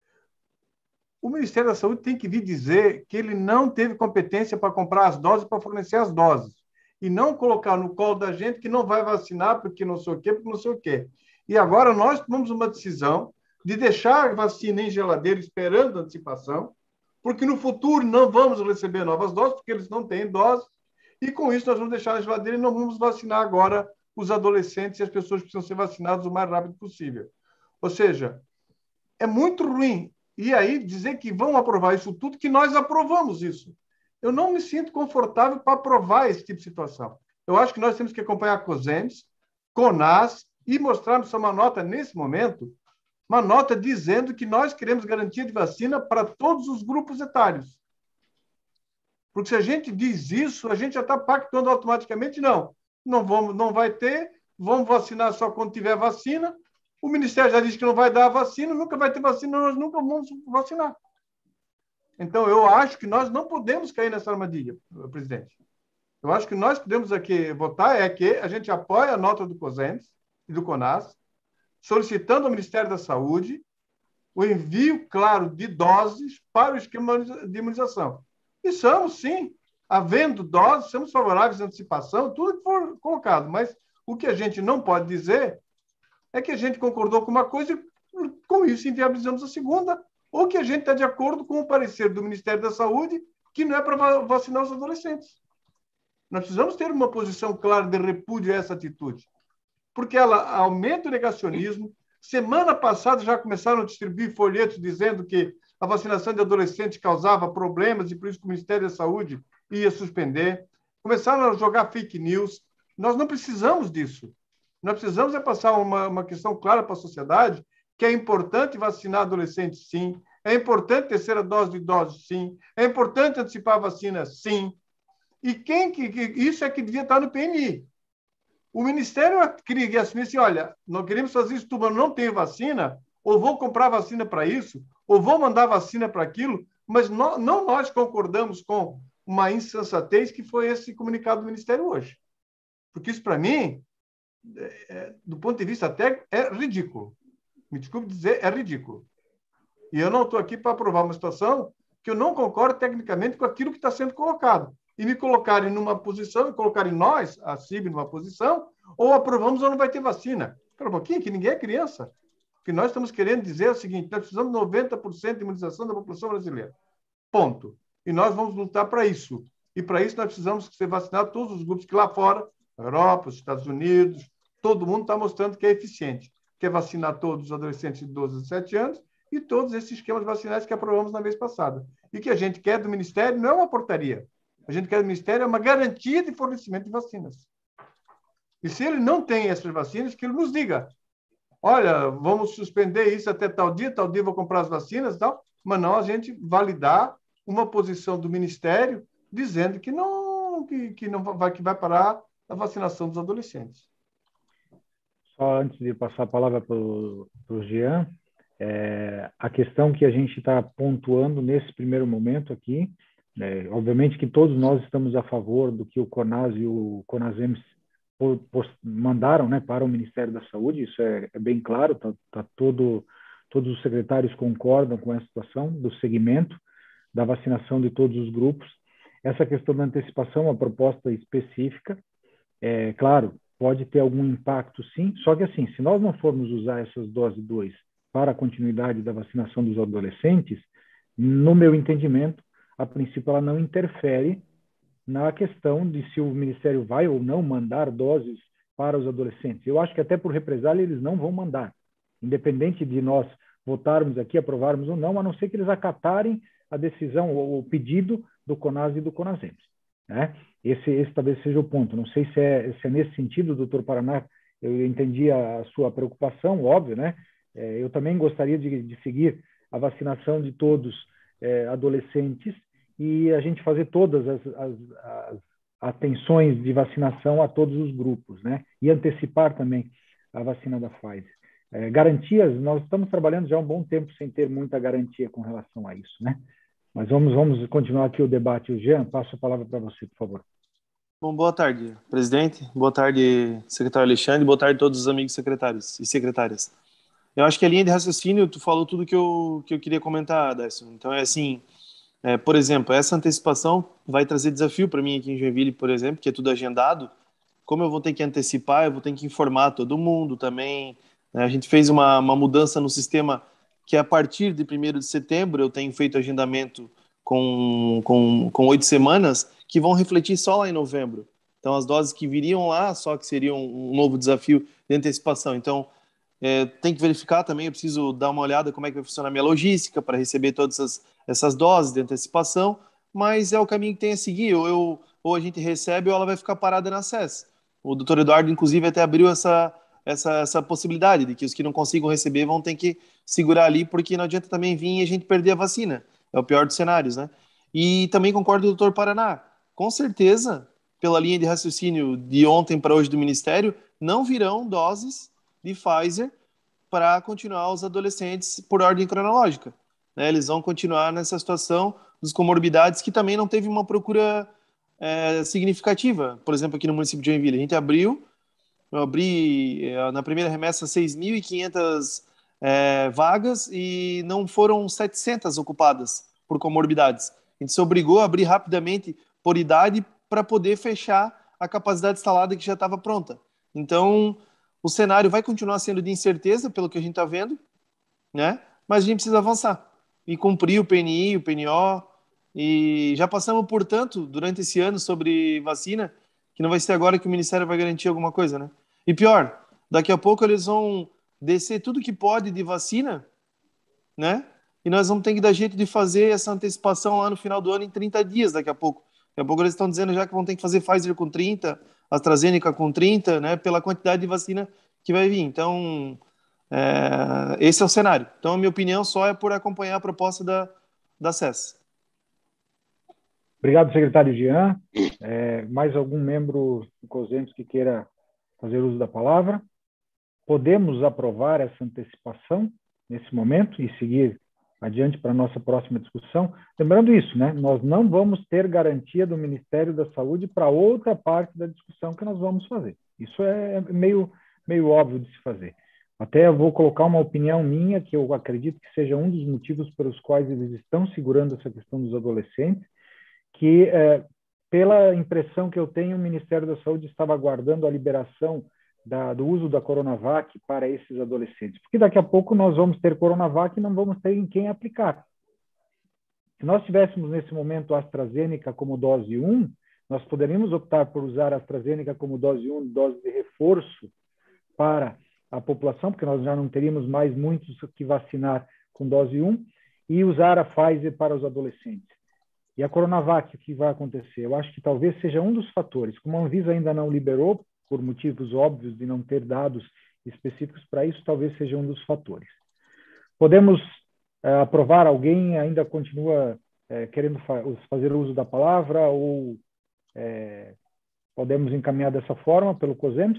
o Ministério da Saúde tem que vir dizer que ele não teve competência para comprar as doses, para fornecer as doses, e não colocar no colo da gente que não vai vacinar porque não sei o quê, porque não sei o quê. E agora nós tomamos uma decisão de deixar a vacina em geladeira esperando a antecipação, porque no futuro não vamos receber novas doses, porque eles não têm doses, e com isso nós vamos deixar na geladeira e não vamos vacinar agora os adolescentes e as pessoas que precisam ser vacinadas o mais rápido possível. Ou seja, é muito ruim. E aí dizer que vão aprovar isso tudo, que nós aprovamos isso. Eu não me sinto confortável para aprovar esse tipo de situação. Eu acho que nós temos que acompanhar a COSEMS, CONAS, e mostrarmos uma nota, nesse momento, uma nota dizendo que nós queremos garantia de vacina para todos os grupos etários. Porque se a gente diz isso, a gente já está pactuando automaticamente, não, não, vamos, não vai ter, vamos vacinar só quando tiver vacina. O Ministério já disse que não vai dar a vacina, nunca vai ter vacina, nós nunca vamos vacinar. Então, eu acho que nós não podemos cair nessa armadilha, presidente. Eu acho que nós podemos aqui votar é que a gente apoia a nota do COSEMS e do CONAS, solicitando ao Ministério da Saúde o envio, claro, de doses para o esquema de imunização. E somos, sim, havendo doses, somos favoráveis à antecipação, tudo que for colocado. Mas o que a gente não pode dizer é que a gente concordou com uma coisa e, com isso, inviabilizamos a segunda, ou que a gente está de acordo com o parecer do Ministério da Saúde, que não é para vacinar os adolescentes. Nós precisamos ter uma posição clara de repúdio a essa atitude, porque ela aumenta o negacionismo. Semana passada já começaram a distribuir folhetos dizendo que a vacinação de adolescentes causava problemas e por isso que o Ministério da Saúde ia suspender. Começaram a jogar fake news. Nós não precisamos disso. Nós precisamos é passar uma, uma questão clara para a sociedade que é importante vacinar adolescentes, sim. É importante terceira dose de dose, sim. É importante antecipar a vacina, sim. E quem que, que isso é que devia estar no P N I. O Ministério queria assumir assim, olha, nós queremos fazer isso, mas não tem vacina, ou vou comprar vacina para isso, ou vou mandar vacina para aquilo, mas não, não nós concordamos com uma insensatez que foi esse comunicado do Ministério hoje. Porque isso, para mim, é, do ponto de vista técnico, é ridículo. Me desculpe dizer, é ridículo. E eu não estou aqui para aprovar uma situação que eu não concordo tecnicamente com aquilo que está sendo colocado. E me colocarem numa posição, e colocarem nós, a C I B, numa posição, ou aprovamos ou não vai ter vacina. Espera um pouquinho, que ninguém é criança. O que nós estamos querendo dizer é o seguinte, nós precisamos de noventa por cento de imunização da população brasileira. Ponto. E nós vamos lutar para isso. E para isso nós precisamos ser vacinados todos os grupos que lá fora, a Europa, os Estados Unidos, todo mundo está mostrando que é eficiente. Quer vacinar todos os adolescentes de doze a dezessete anos e todos esses esquemas vacinais que aprovamos na vez passada. E que a gente quer do Ministério não é uma portaria. A gente quer do Ministério é uma garantia de fornecimento de vacinas. E se ele não tem essas vacinas, que ele nos diga. Olha, vamos suspender isso até tal dia, tal dia eu vou comprar as vacinas e tal, mas não a gente validar uma posição do Ministério dizendo que não, que, que não vai, que vai parar a vacinação dos adolescentes. Só antes de passar a palavra para o Jean, é, a questão que a gente está pontuando nesse primeiro momento aqui, é, obviamente que todos nós estamos a favor do que o CONAS e o CONASEMS mandaram, né, para o Ministério da Saúde, isso é, é bem claro, tá, tá todo, todos os secretários concordam com essa situação do segmento, da vacinação de todos os grupos. Essa questão da antecipação é uma proposta específica, é claro, pode ter algum impacto sim, só que assim, se nós não formos usar essas doses dois para a continuidade da vacinação dos adolescentes, no meu entendimento, a princípio ela não interfere na questão de se o Ministério vai ou não mandar doses para os adolescentes. Eu acho que até por represália eles não vão mandar, independente de nós votarmos aqui, aprovarmos ou não, a não ser que eles acatarem a decisão ou o pedido do CONAS e do CONASEMS, né? Esse, esse talvez seja o ponto. Não sei se é, se é nesse sentido, doutor Paraná, eu entendi a, a sua preocupação, óbvio, né? É, eu também gostaria de, de seguir a vacinação de todos é, adolescentes e a gente fazer todas as, as, as atenções de vacinação a todos os grupos, né? E antecipar também a vacina da Pfizer. É, garantias, nós estamos trabalhando já há um bom tempo sem ter muita garantia com relação a isso, né? Mas vamos, vamos continuar aqui o debate. O Jean, passo a palavra para você, por favor. Bom, boa tarde, presidente. Boa tarde, secretário Alexandre. Boa tarde a todos os amigos secretários e secretárias. Eu acho que a linha de raciocínio, tu falou tudo que eu, que eu queria comentar, Décio. Então, é assim, é, por exemplo, essa antecipação vai trazer desafio para mim aqui em Joinville, por exemplo, que é tudo agendado. Como eu vou ter que antecipar, eu vou ter que informar todo mundo também. Né? A gente fez uma, uma mudança no sistema que a partir de primeiro de setembro eu tenho feito agendamento com, com, com oito semanas que vão refletir só lá em novembro. Então, as doses que viriam lá, só que seriam um novo desafio de antecipação. Então, é, tem que verificar também, eu preciso dar uma olhada como é que vai funcionar a minha logística para receber todas essas, essas doses de antecipação, mas é o caminho que tem a seguir. Ou, eu, ou a gente recebe ou ela vai ficar parada na S E S. O doutor Eduardo, inclusive, até abriu essa, essa, essa possibilidade de que os que não consigam receber vão ter que segurar ali, porque não adianta também vir e a gente perder a vacina. É o pior dos cenários, né? E também concordo com o doutor Paraná. Com certeza, pela linha de raciocínio de ontem para hoje do Ministério, não virão doses de Pfizer para continuar os adolescentes por ordem cronológica. Né? Eles vão continuar nessa situação dos comorbidades que também não teve uma procura é, significativa. Por exemplo, aqui no município de Joinville, a gente abriu, eu abri é, na primeira remessa seis mil e quinhentas é, vagas e não foram setecentas ocupadas por comorbidades. A gente se obrigou a abrir rapidamente por idade para poder fechar a capacidade instalada que já estava pronta. Então, o cenário vai continuar sendo de incerteza, pelo que a gente está vendo, né? Mas a gente precisa avançar e cumprir o P N I, o P N O, e já passamos por tanto durante esse ano sobre vacina, que não vai ser agora que o Ministério vai garantir alguma coisa, né? E pior, daqui a pouco eles vão descer tudo que pode de vacina, né? E nós vamos ter que dar jeito de fazer essa antecipação lá no final do ano em trinta dias daqui a pouco. Daqui a pouco eles estão dizendo já que vão ter que fazer Pfizer com trinta, AstraZeneca com trinta, né? Pela quantidade de vacina que vai vir. Então, é, esse é o cenário. Então, a minha opinião só é por acompanhar a proposta da, da S E S. Obrigado, secretário Jean. É, mais algum membro do COSEMS que queira fazer uso da palavra? Podemos aprovar essa antecipação nesse momento e seguir adiante para a nossa próxima discussão? Lembrando isso, né? Nós não vamos ter garantia do Ministério da Saúde para outra parte da discussão que nós vamos fazer. Isso é meio, meio óbvio de se fazer. Até eu vou colocar uma opinião minha, que eu acredito que seja um dos motivos pelos quais eles estão segurando essa questão dos adolescentes, que, é, pela impressão que eu tenho, o Ministério da Saúde estava aguardando a liberação da, do uso da Coronavac para esses adolescentes. Porque daqui a pouco nós vamos ter Coronavac e não vamos ter em quem aplicar. Se nós tivéssemos, nesse momento, a AstraZeneca como dose um, nós poderíamos optar por usar a AstraZeneca como dose um, dose de reforço para a população, porque nós já não teríamos mais muitos que vacinar com dose um, e usar a Pfizer para os adolescentes. E a Coronavac, o que vai acontecer? Eu acho que talvez seja um dos fatores. Como a Anvisa ainda não liberou, por motivos óbvios de não ter dados específicos para isso, talvez seja um dos fatores. Podemos uh, aprovar? Alguém ainda continua uh, querendo fa fazer uso da palavra ou uh, podemos encaminhar dessa forma pelo COSEMS?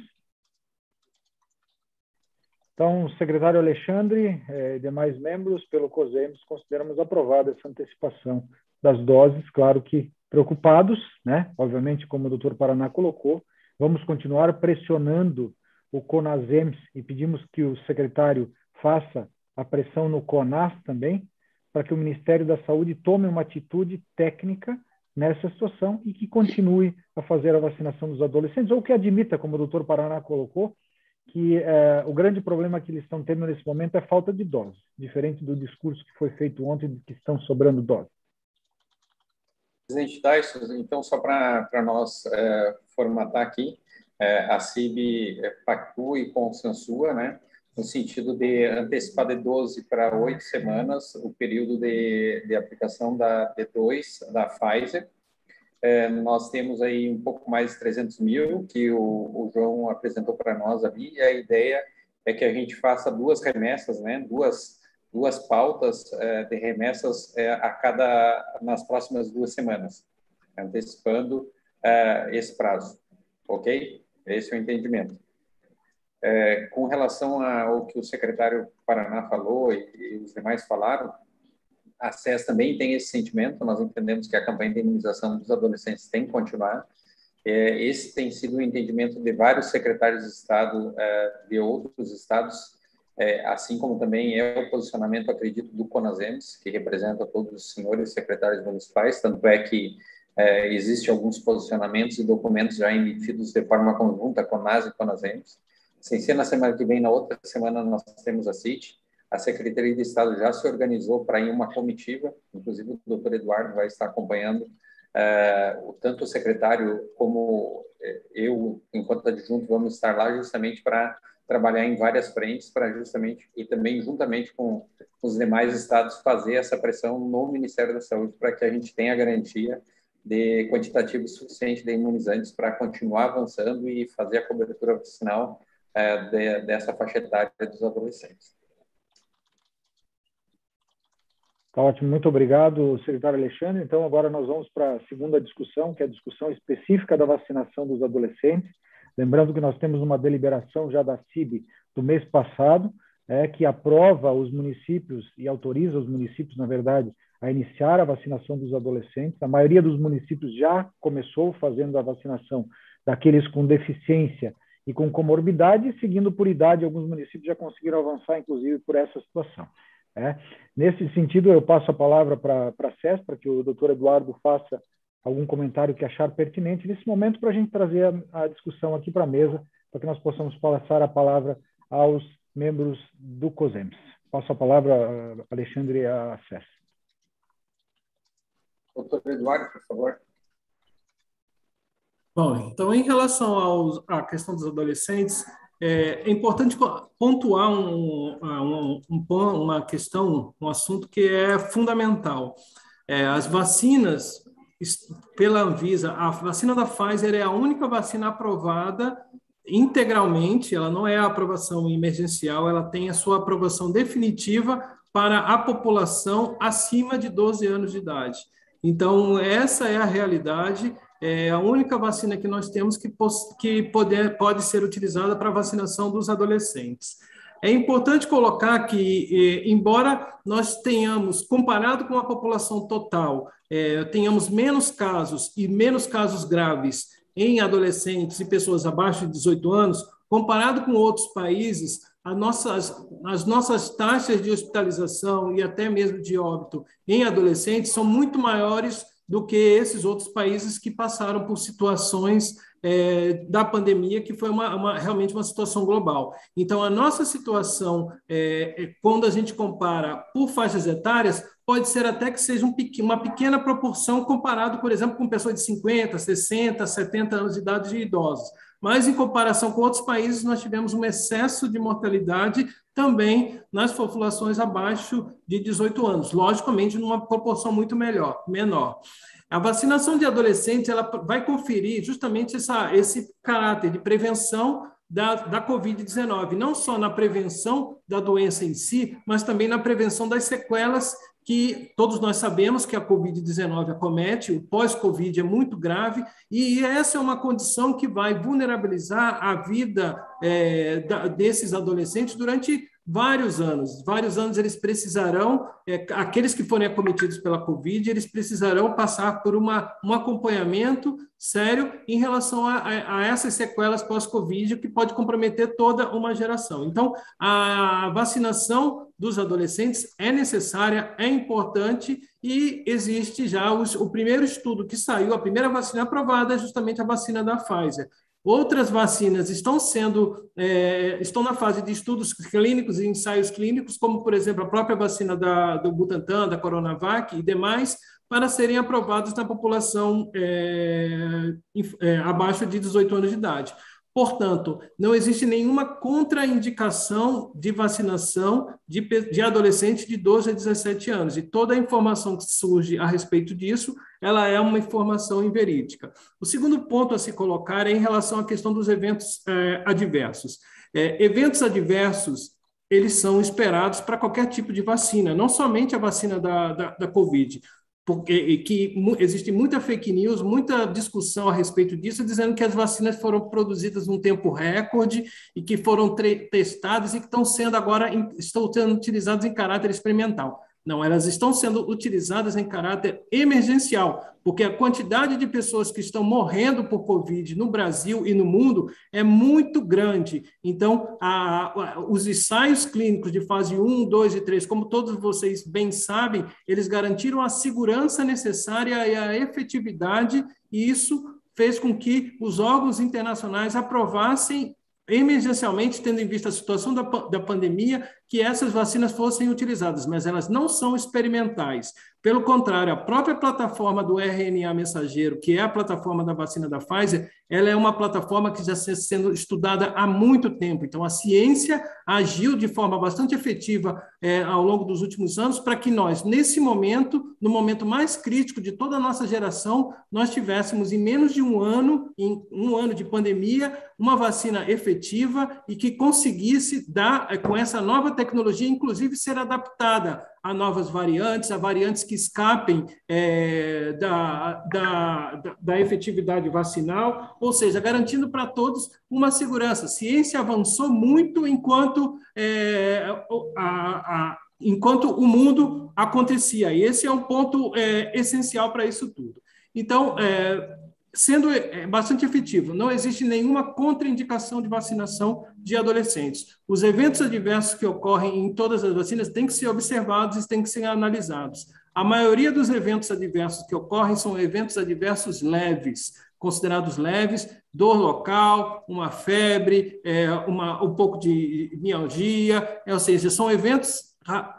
Então, secretário Alexandre e demais membros, pelo COSEMS, consideramos aprovada essa antecipação das doses, claro que preocupados, né? Obviamente, como o doutor Paraná colocou, vamos continuar pressionando o CONASEMS e pedimos que o secretário faça a pressão no CONAS também, para que o Ministério da Saúde tome uma atitude técnica nessa situação e que continue a fazer a vacinação dos adolescentes, ou que admita, como o doutor Paraná colocou, que eh, o grande problema que eles estão tendo nesse momento é falta de doses, diferente do discurso que foi feito ontem de que estão sobrando doses. Presidente Dyson, então, só para nós é, formatar aqui, é, a C I B pactua e consensua, né, no sentido de antecipar de doze para oito semanas o período de, de aplicação da D dois, da Pfizer. É, nós temos aí um pouco mais de trezentos mil que o, o João apresentou para nós ali, e a ideia é que a gente faça duas remessas, né, duas, duas pautas é, de remessas é, a cada, nas próximas duas semanas, antecipando é, esse prazo, ok? Esse é o entendimento. É, com relação ao que o secretário Paraná falou e, e os demais falaram, a S E S também tem esse sentimento. Nós entendemos que a campanha de imunização dos adolescentes tem que continuar. É, esse tem sido o entendimento de vários secretários de Estado é, de outros estados, é, assim como também é o posicionamento, acredito, do CONASEMS, que representa todos os senhores secretários municipais, tanto é que é, existem alguns posicionamentos e documentos já emitidos de forma conjunta, CONAS e CONASEMS. Sem ser na semana que vem, na outra semana nós temos a C I T. A Secretaria de Estado já se organizou para ir uma comitiva, inclusive o doutor Eduardo vai estar acompanhando, uh, tanto o secretário como eu, enquanto adjunto, vamos estar lá justamente para trabalhar em várias frentes, para justamente, e também juntamente com os demais estados, fazer essa pressão no Ministério da Saúde para que a gente tenha a garantia de quantitativo suficiente de imunizantes para continuar avançando e fazer a cobertura vacinal uh, de, dessa faixa etária dos adolescentes. Tá ótimo, muito obrigado, secretário Alexandre. Então, agora nós vamos para a segunda discussão, que é a discussão específica da vacinação dos adolescentes. Lembrando que nós temos uma deliberação já da C I B do mês passado, é, que aprova os municípios e autoriza os municípios, na verdade, a iniciar a vacinação dos adolescentes. A maioria dos municípios já começou fazendo a vacinação daqueles com deficiência e com comorbidade, seguindo por idade, alguns municípios já conseguiram avançar, inclusive, por essa situação. É. Nesse sentido, eu passo a palavra para a C E S, para que o doutor Eduardo faça algum comentário que achar pertinente nesse momento, para a gente trazer a, a discussão aqui para a mesa, para que nós possamos passar a palavra aos membros do COSEMS. Passo a palavra, Alexandre, à C E S. Doutor Eduardo, por favor. Bom, então, em relação aos, à questão dos adolescentes, é importante pontuar um, um, um, uma questão, um assunto que é fundamental. É, as vacinas, pela Anvisa, a vacina da Pfizer é a única vacina aprovada integralmente, ela não é a aprovação emergencial, ela tem a sua aprovação definitiva para a população acima de doze anos de idade. Então, essa é a realidade. É a única vacina que nós temos que, que poder, pode ser utilizada para a vacinação dos adolescentes. É importante colocar que, embora nós tenhamos, comparado com a população total, é, tenhamos menos casos e menos casos graves em adolescentes e pessoas abaixo de dezoito anos, comparado com outros países, as nossas, as nossas taxas de hospitalização e até mesmo de óbito em adolescentes são muito maiores do que esses outros países que passaram por situações é, da pandemia, que foi uma, uma, realmente uma situação global. Então, a nossa situação, é, quando a gente compara por faixas etárias, pode ser até que seja um, uma pequena proporção comparado, por exemplo, com pessoas de cinquenta, sessenta, setenta anos de idade de idosos. Mas, em comparação com outros países, nós tivemos um excesso de mortalidade também nas populações abaixo de dezoito anos, logicamente, numa proporção muito melhor, menor. A vacinação de adolescentes ela vai conferir justamente essa, esse caráter de prevenção da, da covid dezenove, não só na prevenção da doença em si, mas também na prevenção das sequelas que todos nós sabemos que a covid dezenove acomete, o pós-Covid é muito grave, e essa é uma condição que vai vulnerabilizar a vida é, da, desses adolescentes durante vários anos. Vários anos eles precisarão, é, aqueles que forem acometidos pela Covid, eles precisarão passar por uma, um acompanhamento sério em relação a, a, a essas sequelas pós-Covid, que pode comprometer toda uma geração. Então, a vacinação dos adolescentes é necessária, é importante, e existe já os, o primeiro estudo que saiu, a primeira vacina aprovada é justamente a vacina da Pfizer. Outras vacinas estão sendo, é, estão na fase de estudos clínicos e ensaios clínicos, como, por exemplo, a própria vacina da, do Butantan, da Coronavac e demais, para serem aprovadas na população é, é, abaixo de dezoito anos de idade. Portanto, não existe nenhuma contraindicação de vacinação de, de adolescentes de doze a dezessete anos. E toda a informação que surge a respeito disso, ela é uma informação inverídica. O segundo ponto a se colocar é em relação à questão dos eventos é, adversos. É, eventos adversos, eles são esperados para qualquer tipo de vacina, não somente a vacina da, da, da Covid, porque que existe muita fake news, muita discussão a respeito disso, dizendo que as vacinas foram produzidas num tempo recorde e que foram testadas e que estão sendo agora estão sendo utilizadas em caráter experimental. Não, elas estão sendo utilizadas em caráter emergencial, porque a quantidade de pessoas que estão morrendo por Covid no Brasil e no mundo é muito grande. Então, a, a, os ensaios clínicos de fase um, dois e três, como todos vocês bem sabem, eles garantiram a segurança necessária e a efetividade, e isso fez com que os órgãos internacionais aprovassem emergencialmente, tendo em vista a situação da, da pandemia, que essas vacinas fossem utilizadas, mas elas não são experimentais. Pelo contrário, a própria plataforma do R N A mensageiro, que é a plataforma da vacina da Pfizer, ela é uma plataforma que já está sendo estudada há muito tempo. Então, a ciência agiu de forma bastante efetiva é, ao longo dos últimos anos para que nós, nesse momento, no momento mais crítico de toda a nossa geração, nós tivéssemos, em menos de um ano, em um ano de pandemia, uma vacina efetiva e que conseguisse dar, com essa nova tecnologia, inclusive, ser adaptada a novas variantes, a variantes que escapem é, da, da, da efetividade vacinal, ou seja, garantindo para todos uma segurança. A ciência avançou muito enquanto, é, a, a, enquanto o mundo acontecia, e esse é um ponto é, essencial para isso tudo. Então, é, sendo bastante efetivo, não existe nenhuma contraindicação de vacinação de adolescentes. Os eventos adversos que ocorrem em todas as vacinas têm que ser observados e têm que ser analisados. A maioria dos eventos adversos que ocorrem são eventos adversos leves, considerados leves, dor local, uma febre, é, uma, um pouco de mialgia, é, ou seja, são eventos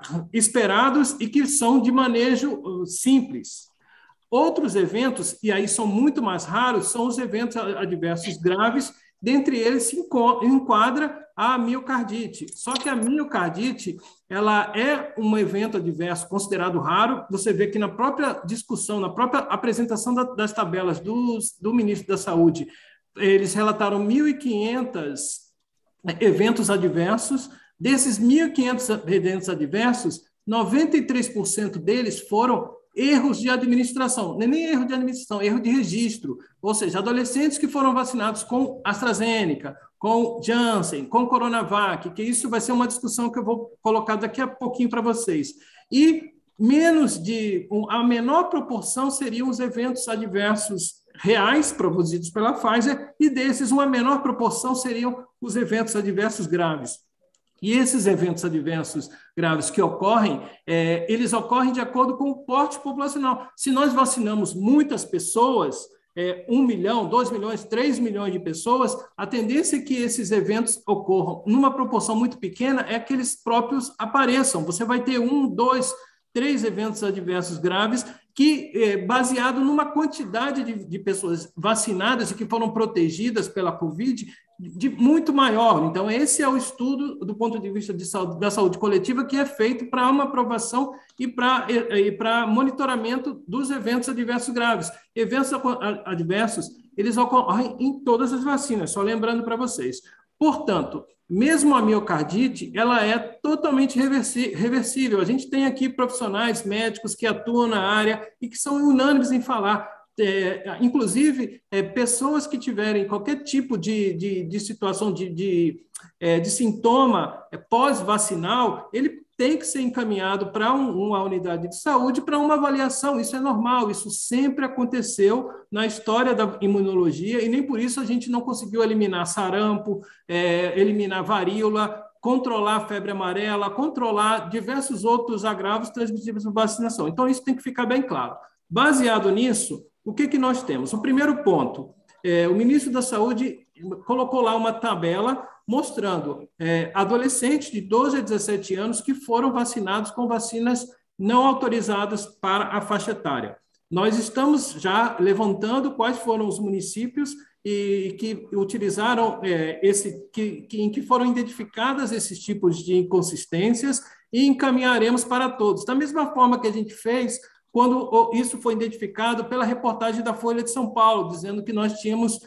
esperados e que são de manejo simples. Outros eventos, e aí são muito mais raros, são os eventos adversos graves, dentre eles se enquadra a miocardite. Só que a miocardite, ela é um evento adverso considerado raro. Você vê que na própria discussão, na própria apresentação das tabelas do, do ministro da Saúde, eles relataram mil e quinhentos eventos adversos. Desses mil e quinhentos eventos adversos, noventa e três por cento deles foram erros de administração, não é nem erro de administração, erro de registro, ou seja, adolescentes que foram vacinados com AstraZeneca, com Janssen, com Coronavac, que isso vai ser uma discussão que eu vou colocar daqui a pouquinho para vocês. E menos de, a menor proporção seriam os eventos adversos reais produzidos pela Pfizer, e desses uma menor proporção seriam os eventos adversos graves. E esses eventos adversos graves que ocorrem, é, eles ocorrem de acordo com o porte populacional. Se nós vacinamos muitas pessoas, é, um milhão, dois milhões, três milhões de pessoas, a tendência é que esses eventos ocorram numa proporção muito pequena é que eles próprios apareçam. Você vai ter um, dois, três eventos adversos graves que, é, baseado numa quantidade de, de pessoas vacinadas e que foram protegidas pela Covid, de muito maior. Então, esse é o estudo do ponto de vista de saúde, da saúde coletiva que é feito para uma aprovação e para e para monitoramento dos eventos adversos graves. Eventos adversos, eles ocorrem em todas as vacinas, só lembrando para vocês. Portanto, mesmo a miocardite, ela é totalmente reversível. A gente tem aqui profissionais médicos que atuam na área e que são unânimes em falar. É, inclusive, é, pessoas que tiverem qualquer tipo de, de, de situação de, de, é, de sintoma é, pós-vacinal, ele tem que ser encaminhado para um, uma unidade de saúde para uma avaliação. Isso é normal, isso sempre aconteceu na história da imunologia e nem por isso a gente não conseguiu eliminar sarampo, é, eliminar varíola, controlar a febre amarela, controlar diversos outros agravos transmissíveis por vacinação. Então, isso tem que ficar bem claro. Baseado nisso, o que, que nós temos? O primeiro ponto, é, o ministro da Saúde colocou lá uma tabela mostrando é, adolescentes de doze a dezessete anos que foram vacinados com vacinas não autorizadas para a faixa etária. Nós estamos já levantando quais foram os municípios e que utilizaram é, esse, que, que, em que foram identificadas esses tipos de inconsistências e encaminharemos para todos. Da mesma forma que a gente fez quando isso foi identificado pela reportagem da Folha de São Paulo, dizendo que nós tínhamos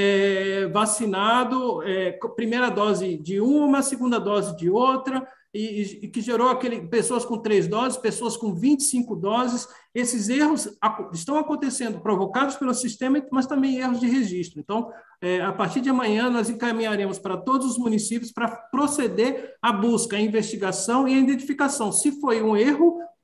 é, vacinado é, primeira dose de uma, segunda dose de outra, e, e que gerou aquele, pessoas com três doses, pessoas com vinte e cinco doses. Esses erros estão acontecendo, provocados pelo sistema, mas também erros de registro. Então, é, a partir de amanhã, nós encaminharemos para todos os municípios para proceder à busca, à investigação e à identificação. Se foi um erro,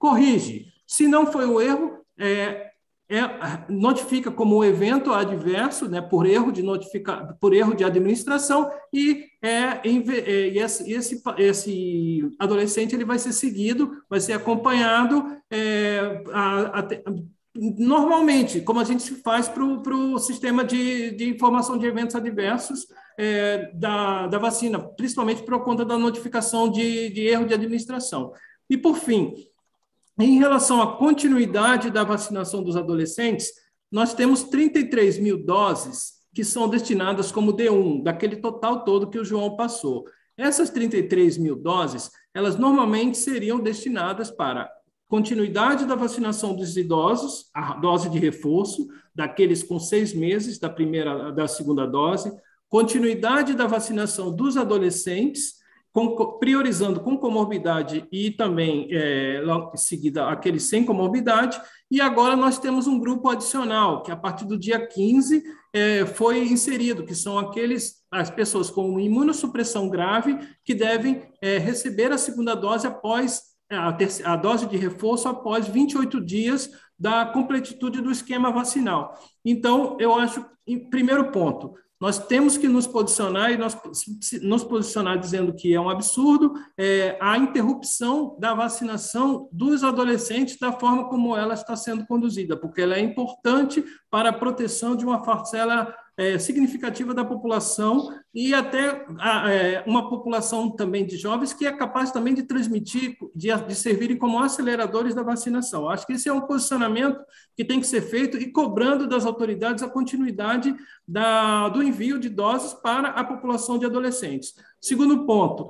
corrige. Se não foi um erro, é, é, notifica como evento adverso, né, por erro de notificar, por erro de administração, e, é, e esse, esse, esse adolescente ele vai ser seguido, vai ser acompanhado é, a, a, normalmente, como a gente faz para o sistema de, de informação de eventos adversos é, da, da vacina, principalmente por conta da notificação de, de erro de administração. E, por fim, em relação à continuidade da vacinação dos adolescentes, nós temos trinta e três mil doses que são destinadas como D um, daquele total todo que o João passou. Essas trinta e três mil doses, elas normalmente seriam destinadas para continuidade da vacinação dos idosos, a dose de reforço, daqueles com seis meses da primeira, da segunda dose, continuidade da vacinação dos adolescentes, com, priorizando com comorbidade e também, é, logo em seguida, aqueles sem comorbidade, e agora nós temos um grupo adicional, que a partir do dia quinze é, foi inserido, que são aqueles, as pessoas com imunossupressão grave que devem é, receber a segunda dose após A, terceira, a dose de reforço após vinte e oito dias da completitude do esquema vacinal. Então, eu acho, em primeiro ponto, nós temos que nos posicionar e nós, nos posicionar dizendo que é um absurdo é, a interrupção da vacinação dos adolescentes da forma como ela está sendo conduzida, porque ela é importante para a proteção de uma parcela É, significativa da população e até a, é, uma população também de jovens que é capaz também de transmitir, de, de servirem como aceleradores da vacinação. Acho que esse é um posicionamento que tem que ser feito e cobrando das autoridades a continuidade da, do envio de doses para a população de adolescentes. Segundo ponto,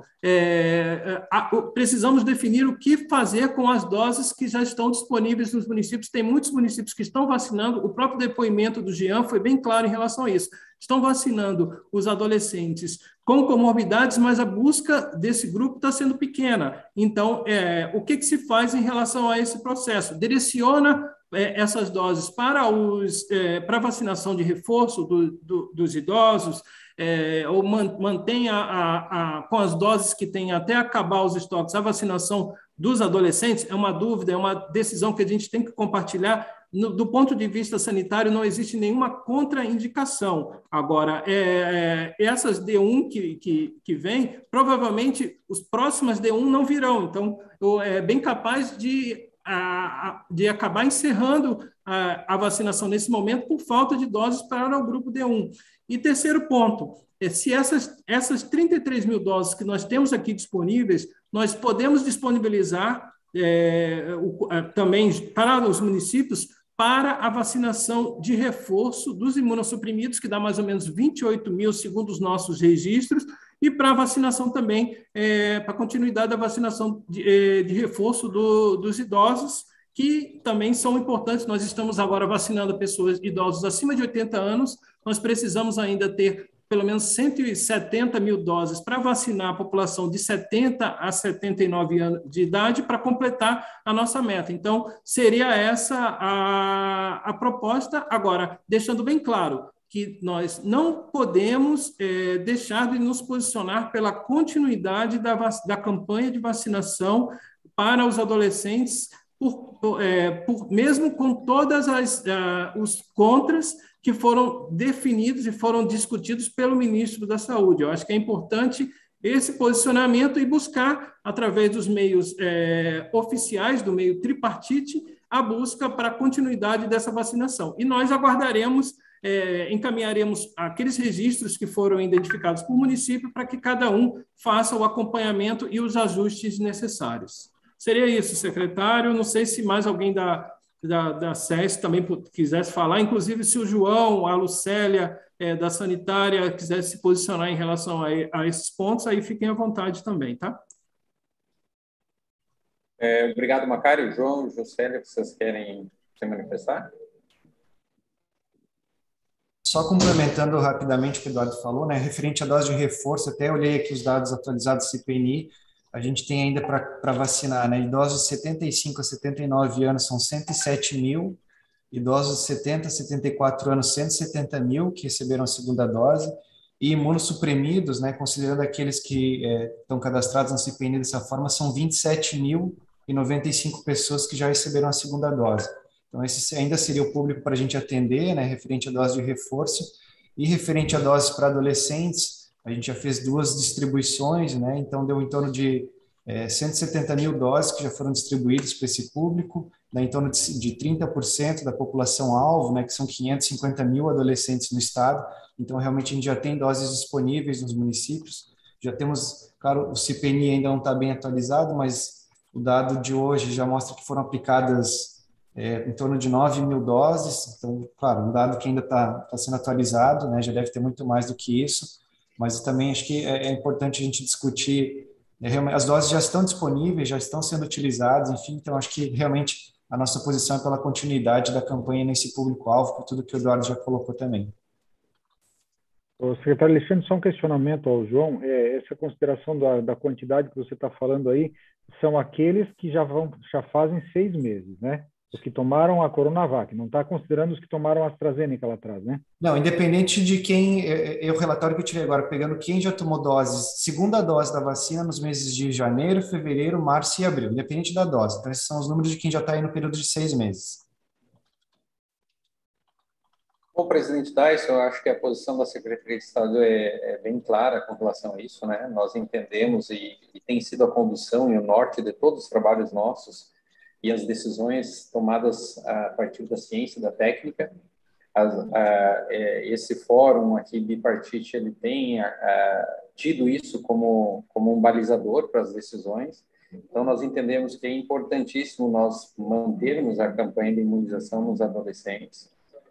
é, a, precisamos definir o que fazer com as doses que já estão disponíveis nos municípios. Tem muitos municípios que estão vacinando, o próprio depoimento do Jean foi bem claro em relação a isso. Estão vacinando os adolescentes com comorbidades, mas a busca desse grupo está sendo pequena. Então, é, o que, que se faz em relação a esse processo? Direciona é, essas doses para, os, é, para a vacinação de reforço do, do, dos idosos, É, ou man, mantenha a, a, com as doses que tem até acabar os estoques, a vacinação dos adolescentes, é uma dúvida, é uma decisão que a gente tem que compartilhar. No, do ponto de vista sanitário, não existe nenhuma contraindicação. Agora, é, é, essas D um que, que, que vêm, provavelmente, os próximas D um não virão. Então, é bem capaz de, a, de acabar encerrando a, a vacinação nesse momento por falta de doses para o grupo D um. E terceiro ponto, é se essas, essas trinta e três mil doses que nós temos aqui disponíveis, nós podemos disponibilizar é, o, também para os municípios para a vacinação de reforço dos imunossuprimidos, que dá mais ou menos vinte e oito mil, segundo os nossos registros, e para a vacinação também, é, para a continuidade da vacinação de, de reforço do, dos idosos, que também são importantes. Nós estamos agora vacinando pessoas idosos acima de oitenta anos, nós precisamos ainda ter pelo menos cento e setenta mil doses para vacinar a população de setenta a setenta e nove anos de idade para completar a nossa meta. Então, seria essa a, a proposta. Agora, deixando bem claro que nós não podemos é, deixar de nos posicionar pela continuidade da, da campanha de vacinação para os adolescentes, por, por, é, por, mesmo com todas as uh, os contras que foram definidos e foram discutidos pelo ministro da Saúde. Eu acho que é importante esse posicionamento e buscar, através dos meios é, oficiais, do meio tripartite, a busca para a continuidade dessa vacinação. E nós aguardaremos, é, encaminharemos aqueles registros que foram identificados por município para que cada um faça o acompanhamento e os ajustes necessários. Seria isso, secretário. Não sei se mais alguém da... Da, da S E S também quisesse falar, inclusive se o João, a Lucélia, é, da Sanitária, quisesse se posicionar em relação a, a esses pontos, aí fiquem à vontade também, tá? É, obrigado, Macário. João, Lucélia, vocês querem se manifestar? Só complementando rapidamente o que o Eduardo falou, né, referente à dose de reforço, até olhei aqui os dados atualizados do C P N I, a gente tem ainda para vacinar, né? Idosos de setenta e cinco a setenta e nove anos são cento e sete mil, idosos de setenta a setenta e quatro anos, cento e setenta mil que receberam a segunda dose, e imunossuprimidos, né, considerando aqueles que é, estão cadastrados no C P N dessa forma, são vinte e sete mil e noventa e cinco pessoas que já receberam a segunda dose. Então, esse ainda seria o público para a gente atender, né, referente à dose de reforço. E referente a doses para adolescentes, a gente já fez duas distribuições, né, então deu em torno de é, cento e setenta mil doses que já foram distribuídas para esse público, né, em torno de, de trinta por cento da população-alvo, né, que são quinhentos e cinquenta mil adolescentes no estado. Então, realmente, a gente já tem doses disponíveis nos municípios. Já temos, claro, o C P N I ainda não está bem atualizado, mas o dado de hoje já mostra que foram aplicadas É, em torno de nove mil doses, então, claro, um dado que ainda está tá sendo atualizado, né, já deve ter muito mais do que isso, mas também acho que é, é importante a gente discutir, é, as doses já estão disponíveis, já estão sendo utilizadas, enfim, então acho que realmente a nossa posição é pela continuidade da campanha nesse público-alvo, por tudo que o Eduardo já colocou também. O secretário Alexandre, só um questionamento ao João, é, essa consideração da, da quantidade que você está falando aí, são aqueles que já, vão, já fazem seis meses, né? Os que tomaram a Coronavac, não está considerando os que tomaram a AstraZeneca lá atrás, né? Não, independente de quem, é, é o relatório que eu tirei agora, pegando quem já tomou doses, segunda dose da vacina nos meses de janeiro, fevereiro, março e abril, independente da dose. Então, esses são os números de quem já está aí no período de seis meses. Bom, presidente Dais, eu acho que a posição da Secretaria de Estado é, é bem clara com relação a isso, né? Nós entendemos e, e tem sido a condução e o norte de todos os trabalhos nossos e as decisões tomadas a partir da ciência e da técnica. As, a, esse fórum aqui, bipartite, ele tem a, a, tido isso como, como um balizador para as decisões. Então, nós entendemos que é importantíssimo nós mantermos a campanha de imunização nos adolescentes.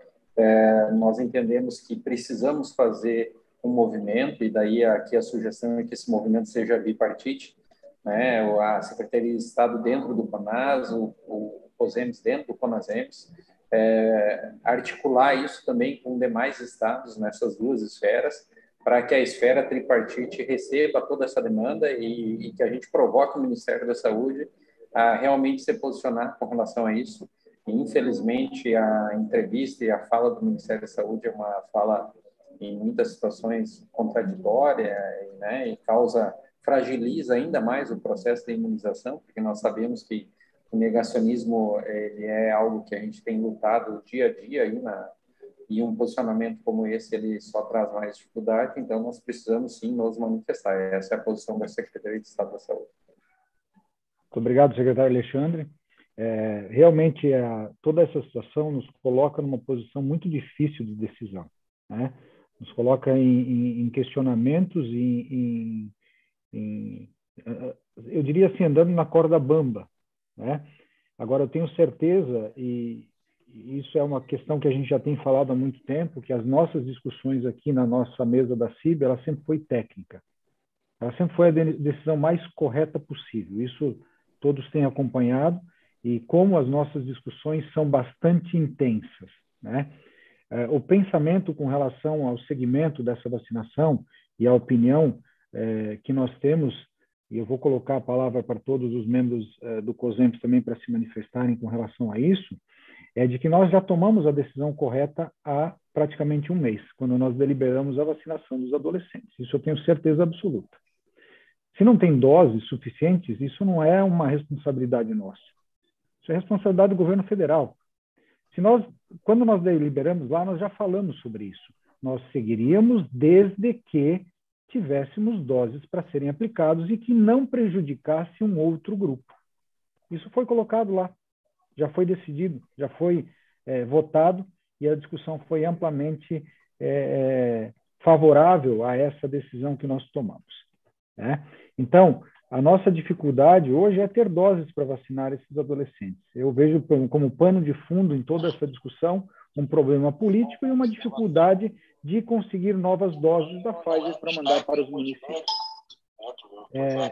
É, nós entendemos que precisamos fazer um movimento, e daí aqui a sugestão é que esse movimento seja bipartite, né? A Secretaria de Estado dentro do CONAS, o, o COSEMES dentro do CONASEMES, é, articular isso também com demais estados nessas duas esferas, para que a esfera tripartite receba toda essa demanda e, e que a gente provoque o Ministério da Saúde a realmente se posicionar com relação a isso. E, infelizmente, a entrevista e a fala do Ministério da Saúde é uma fala, em muitas situações, contraditória, né, e causa, fragiliza ainda mais o processo de imunização, porque nós sabemos que o negacionismo ele é algo que a gente tem lutado dia a dia aí na, e um posicionamento como esse ele só traz mais dificuldade, então nós precisamos sim nos manifestar. Essa é a posição da Secretaria de Estado da Saúde. Muito obrigado, secretário Alexandre. É, realmente, a, toda essa situação nos coloca numa posição muito difícil de decisão, né? Nos coloca em, em, em questionamentos, em, em, em, eu diria assim, andando na corda bamba, né? Agora, eu tenho certeza, e isso é uma questão que a gente já tem falado há muito tempo, que as nossas discussões aqui na nossa mesa da C I B, ela sempre foi técnica. Ela sempre foi a decisão mais correta possível. Isso todos têm acompanhado, e como as nossas discussões são bastante intensas, né? O pensamento com relação ao segmento dessa vacinação e a opinião eh, que nós temos, e eu vou colocar a palavra para todos os membros eh, do COSEMPS também para se manifestarem com relação a isso, é de que nós já tomamos a decisão correta há praticamente um mês, quando nós deliberamos a vacinação dos adolescentes. Isso eu tenho certeza absoluta. Se não tem doses suficientes, isso não é uma responsabilidade nossa. Isso é responsabilidade do governo federal. Se nós, quando nós deliberamos lá, nós já falamos sobre isso. Nós seguiríamos desde que tivéssemos doses para serem aplicados e que não prejudicasse um outro grupo. Isso foi colocado lá, já foi decidido, já foi é, votado e a discussão foi amplamente é, favorável a essa decisão que nós tomamos, né? Então, a nossa dificuldade hoje é ter doses para vacinar esses adolescentes. Eu vejo como pano de fundo em toda essa discussão um problema político e uma dificuldade de conseguir novas doses da Pfizer para mandar para os municípios. É...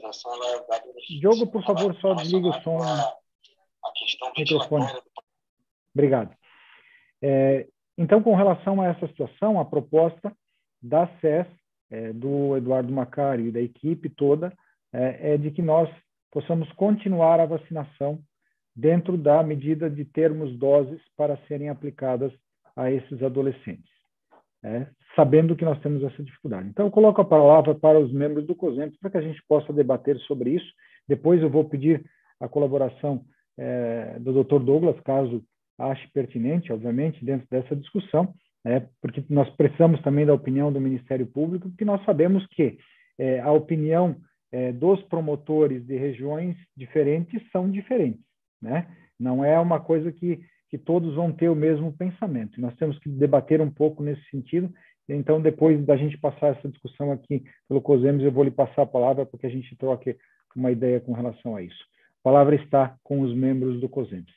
Diogo, por favor, só desliga o som. Microfone. Obrigado. É... Então, com relação a essa situação, a proposta da S E S, é, do Eduardo Macari e da equipe toda, é, é de que nós possamos continuar a vacinação dentro da medida de termos doses para serem aplicadas a esses adolescentes, é, sabendo que nós temos essa dificuldade. Então, eu coloco a palavra para os membros do COSEMPS para que a gente possa debater sobre isso. Depois eu vou pedir a colaboração é, do doutor Douglas, caso ache pertinente, obviamente, dentro dessa discussão, né, porque nós precisamos também da opinião do Ministério Público, porque nós sabemos que é, a opinião é, dos promotores de regiões diferentes são diferentes, né? Não é uma coisa que, que todos vão ter o mesmo pensamento. Nós temos que debater um pouco nesse sentido. Então, depois da gente passar essa discussão aqui pelo COSEMES, eu vou lhe passar a palavra para que a gente troque uma ideia com relação a isso. A palavra está com os membros do COSEMES.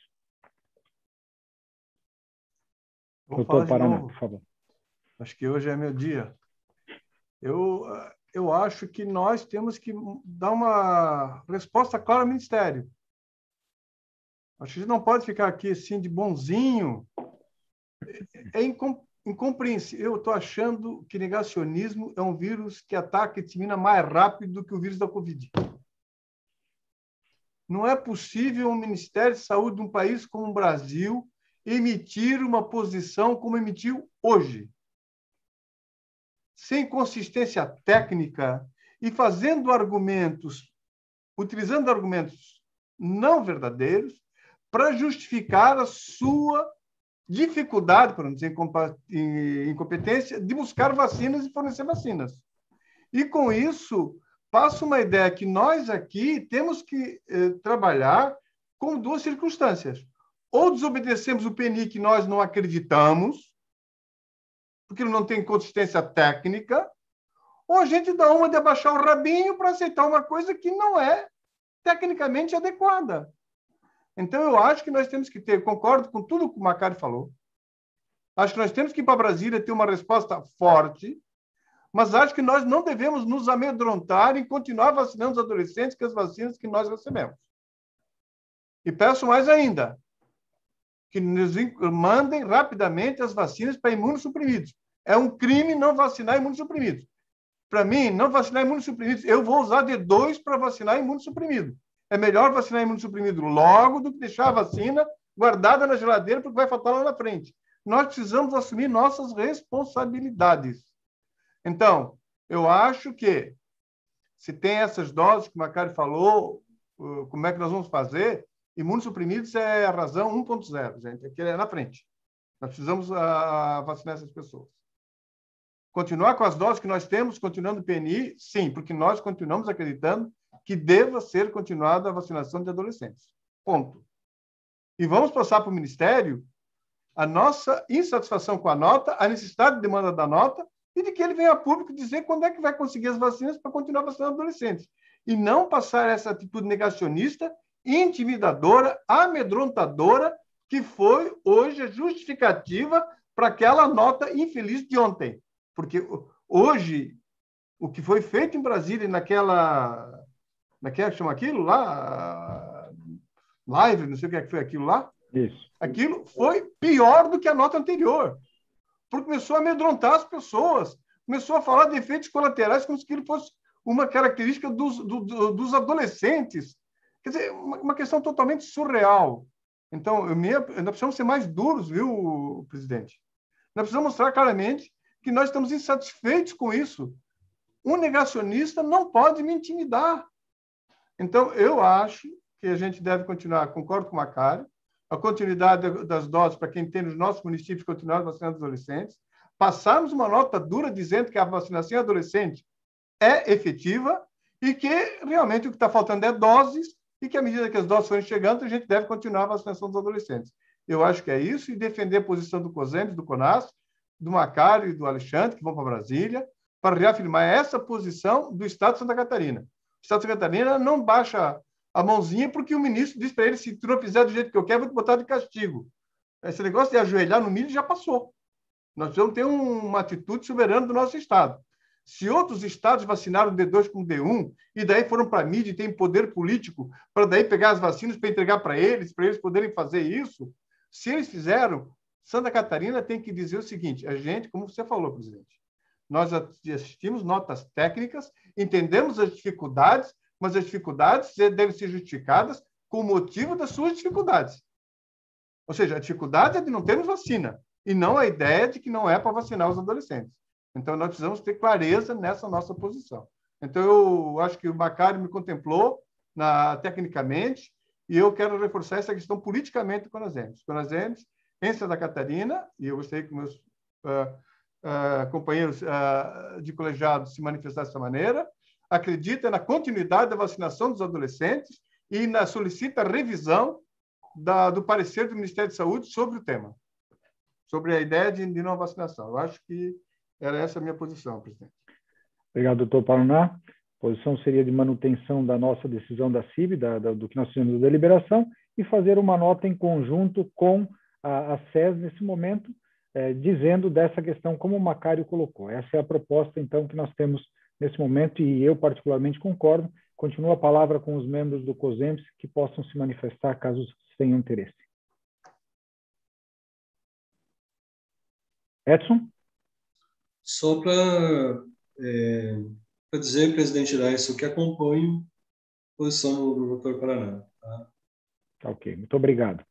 Doutor Paraná, por favor. Acho que hoje é meu dia. Eu, eu acho que nós temos que dar uma resposta clara ao Ministério. Acho que a gente não pode ficar aqui assim de bonzinho. É incompreensível. Eu estou achando que negacionismo é um vírus que ataca e dissemina mais rápido do que o vírus da Covid. Não é possível um Ministério de Saúde de um país como o Brasil emitir uma posição como emitiu hoje, sem consistência técnica e fazendo argumentos, utilizando argumentos não verdadeiros para justificar a sua dificuldade, para não dizer incompetência, de buscar vacinas e fornecer vacinas. E, com isso, passa uma ideia que nós aqui temos que eh, trabalhar com duas circunstâncias. Ou desobedecemos o P N I que nós não acreditamos, porque não tem consistência técnica, ou a gente dá uma de abaixar o rabinho para aceitar uma coisa que não é tecnicamente adequada. Então, eu acho que nós temos que ter, concordo com tudo que o Macari falou, acho que nós temos que ir para Brasília ter uma resposta forte, mas acho que nós não devemos nos amedrontar em continuar vacinando os adolescentes com as vacinas que nós recebemos. E peço mais ainda, que nos mandem rapidamente as vacinas para imunossuprimidos. É um crime não vacinar imunossuprimidos. Para mim, não vacinar imunossuprimidos, eu vou usar D dois para vacinar imunossuprimido. É melhor vacinar imunossuprimido logo do que deixar a vacina guardada na geladeira porque vai faltar lá na frente. Nós precisamos assumir nossas responsabilidades. Então, eu acho que se tem essas doses que o Macari falou, como é que nós vamos fazer? Imunossuprimidos é a razão um ponto zero, gente. Aqui é na frente. Nós precisamos a, vacinar essas pessoas. Continuar com as doses que nós temos, continuando o P N I, sim, porque nós continuamos acreditando que deva ser continuada a vacinação de adolescentes. Ponto. E vamos passar para o Ministério a nossa insatisfação com a nota, a necessidade de demanda da nota e de que ele venha a público dizer quando é que vai conseguir as vacinas para continuar vacinando adolescentes. E não passar essa atitude negacionista, intimidadora, amedrontadora, que foi hoje a justificativa para aquela nota infeliz de ontem. Porque hoje, o que foi feito em Brasília, naquela... naquela, chama aquilo lá? Live, não sei o que, é que foi aquilo lá. Isso. Aquilo foi pior do que a nota anterior. Porque começou a amedrontar as pessoas, começou a falar de efeitos colaterais como se aquilo fosse uma característica dos, do, do, dos adolescentes. Quer dizer, uma, uma questão totalmente surreal. Então, eu me, nós precisamos ser mais duros, viu, presidente? Nós precisamos mostrar claramente que nós estamos insatisfeitos com isso. Um negacionista não pode me intimidar. Então, eu acho que a gente deve continuar, concordo com o Macari, a continuidade das doses para quem tem nos nossos municípios continuar vacinando adolescentes, passarmos uma nota dura dizendo que a vacinação adolescente é efetiva e que realmente o que está faltando é doses e que à medida que as doses forem chegando, a gente deve continuar a vacinação dos adolescentes. Eu acho que é isso, e defender a posição do COSEMES, do CONAS, do Macari e do Alexandre, que vão para Brasília, para reafirmar essa posição do Estado de Santa Catarina. O Estado de Santa Catarina não baixa a mãozinha porque o ministro diz para ele, se tu não fizer do jeito que eu quero, vou te botar de castigo. Esse negócio de ajoelhar no milho já passou. Nós precisamos ter um, uma atitude soberana do nosso Estado. Se outros estados vacinaram D dois com D um e daí foram para a mídia e têm poder político para daí pegar as vacinas para entregar para eles, para eles poderem fazer isso, se eles fizeram, Santa Catarina tem que dizer o seguinte, a gente, como você falou, presidente, nós assistimos notas técnicas, entendemos as dificuldades, mas as dificuldades devem ser justificadas com o motivo das suas dificuldades. Ou seja, a dificuldade é de não termos vacina, e não a ideia de que não é para vacinar os adolescentes. Então, nós precisamos ter clareza nessa nossa posição. Então, eu acho que o Macari me contemplou na, tecnicamente, e eu quero reforçar essa questão politicamente com a Conasems. Conasems, em Santa Catarina, e eu gostaria que meus uh, uh, companheiros uh, de colegiado se manifestassem dessa maneira, acredita na continuidade da vacinação dos adolescentes e na solicita revisão da, do parecer do Ministério da Saúde sobre o tema, sobre a ideia de, de não vacinação. Eu acho que era essa a minha posição, presidente. Obrigado, doutor Paraná. A posição seria de manutenção da nossa decisão da C I B, da, da, do que nós fizemos da deliberação, e fazer uma nota em conjunto com a, a S E S nesse momento, eh, dizendo dessa questão como o Macário colocou. Essa é a proposta, então, que nós temos nesse momento, e eu particularmente concordo. Continuo a palavra com os membros do COSEMS que possam se manifestar caso tenham interesse. Edson? Só para é, dizer, presidente Daíso, que acompanho a posição do, do doutor Paraná. Tá? Ok, muito obrigado.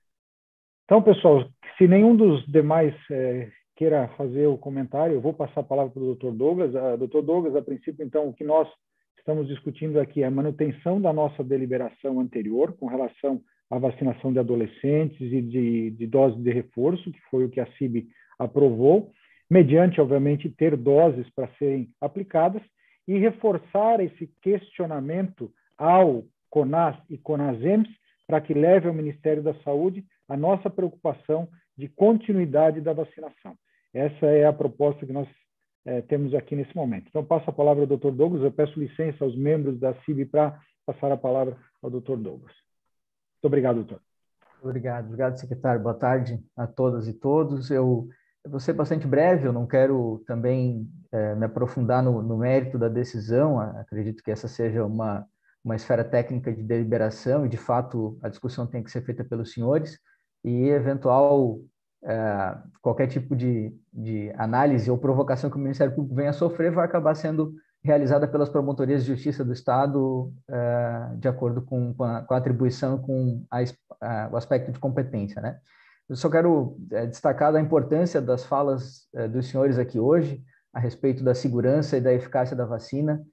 Então, pessoal, se nenhum dos demais é, queira fazer o comentário, eu vou passar a palavra para o doutor Douglas. A, doutor Douglas, a princípio, então, o que nós estamos discutindo aqui é a manutenção da nossa deliberação anterior com relação à vacinação de adolescentes e de, de doses de reforço, que foi o que a C I B aprovou, mediante, obviamente, ter doses para serem aplicadas, e reforçar esse questionamento ao CONAS e CONASEMS para que leve ao Ministério da Saúde a nossa preocupação de continuidade da vacinação. Essa é a proposta que nós é, temos aqui nesse momento. Então, passo a palavra ao doutor Douglas. Eu peço licença aos membros da C I B para passar a palavra ao doutor Douglas. Muito obrigado, doutor. Obrigado, obrigado, secretário. Boa tarde a todas e todos. Eu, eu vou ser bastante breve, eu não quero também é, me aprofundar no, no mérito da decisão. Acredito que essa seja uma, uma esfera técnica de deliberação e, de fato, a discussão tem que ser feita pelos senhores, e eventual é, qualquer tipo de, de análise ou provocação que o Ministério Público venha a sofrer vai acabar sendo realizada pelas promotorias de justiça do Estado é, de acordo com, com, a, com a atribuição, com a, a, o aspecto de competência, né? Eu só quero é, destacar a importância das falas é, dos senhores aqui hoje a respeito da segurança e da eficácia da vacina.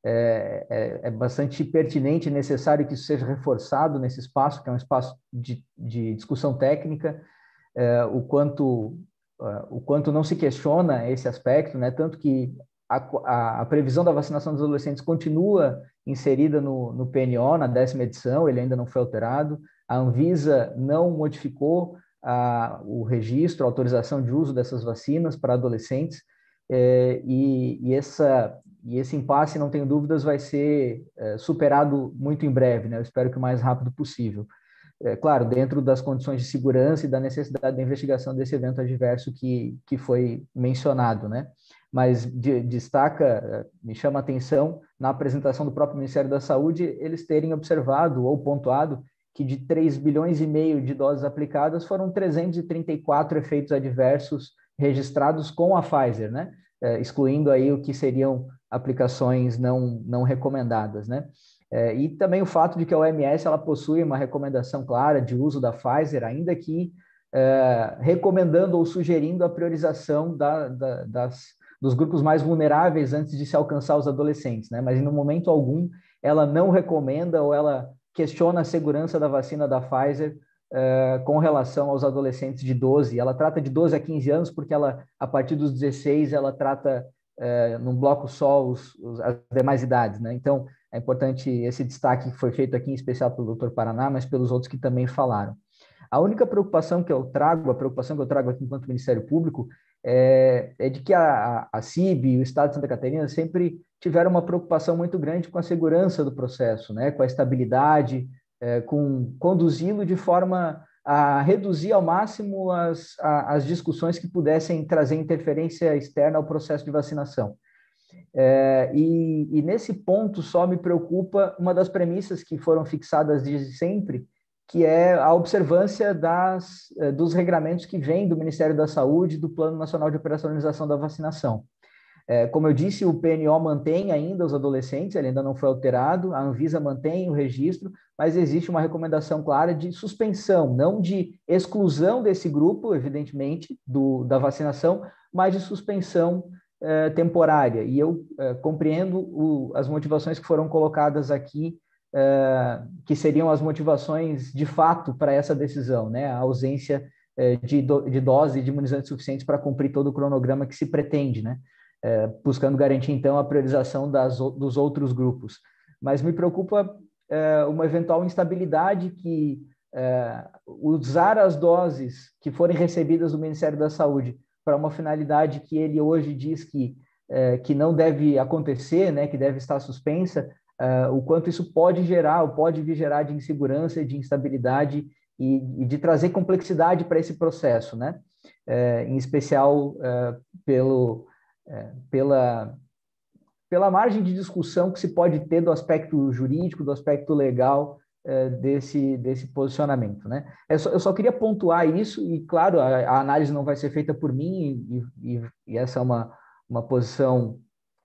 É, é, é bastante pertinente e necessário que isso seja reforçado nesse espaço, que é um espaço de, de discussão técnica, é, o, quanto, uh, o quanto não se questiona esse aspecto, né? Tanto que a, a, a previsão da vacinação dos adolescentes continua inserida no, no P N O, na décima edição, ele ainda não foi alterado. A Anvisa não modificou a, o registro, a autorização de uso dessas vacinas para adolescentes, é, e, e, essa, e esse impasse, não tenho dúvidas, vai ser é, superado muito em breve, né? Eu espero que o mais rápido possível. É, claro, dentro das condições de segurança e da necessidade da investigação desse evento adverso que, que foi mencionado, né? Mas de, destaca, me chama a atenção, na apresentação do próprio Ministério da Saúde, eles terem observado ou pontuado que de três bilhões e meio de doses aplicadas, foram trezentos e trinta e quatro efeitos adversos registrados com a Pfizer, né? É, excluindo aí o que seriam aplicações não, não recomendadas, né? É, e também o fato de que a O M S ela possui uma recomendação clara de uso da Pfizer, ainda que é, recomendando ou sugerindo a priorização da, da, das, dos grupos mais vulneráveis antes de se alcançar os adolescentes, né? Mas, em momento algum, ela não recomenda ou ela questiona a segurança da vacina da Pfizer uh, com relação aos adolescentes de doze. Ela trata de doze a quinze anos, porque ela, a partir dos dezesseis, ela trata uh, num bloco só os, os, as demais idades, né? Então, é importante esse destaque que foi feito aqui, em especial pelo doutor Paraná, mas pelos outros que também falaram. A única preocupação que eu trago, a preocupação que eu trago aqui enquanto Ministério Público, é, é de que a, a C I B e o Estado de Santa Catarina sempre tiveram uma preocupação muito grande com a segurança do processo, né? Com a estabilidade, é, com conduzi-lo de forma a reduzir ao máximo as, a, as discussões que pudessem trazer interferência externa ao processo de vacinação. É, e, e nesse ponto só me preocupa uma das premissas que foram fixadas desde sempre, que é a observância das, dos regramentos que vêm do Ministério da Saúde, do Plano Nacional de Operacionalização da Vacinação. É, como eu disse, o P N O mantém ainda os adolescentes, ele ainda não foi alterado, a Anvisa mantém o registro, mas existe uma recomendação clara de suspensão, não de exclusão desse grupo, evidentemente, do, da vacinação, mas de suspensão é, temporária. E eu é, compreendo o, as motivações que foram colocadas aqui é, que seriam as motivações de fato para essa decisão, né? A ausência é, de, do, de dose de imunizantes suficientes para cumprir todo o cronograma que se pretende, né? É, buscando garantir, então, a priorização das, dos outros grupos. Mas me preocupa é, uma eventual instabilidade que é, usar as doses que forem recebidas do Ministério da Saúde para uma finalidade que ele hoje diz que, é, que não deve acontecer, né, que deve estar suspensa, é, o quanto isso pode gerar, ou pode vir gerar de insegurança, de instabilidade e, e de trazer complexidade para esse processo, né? É, em especial é, pelo, é, pela, pela margem de discussão que se pode ter do aspecto jurídico, do aspecto legal é, desse, desse posicionamento, né? Eu só, eu só queria pontuar isso, e claro, a, a análise não vai ser feita por mim, e, e, e essa é uma, uma posição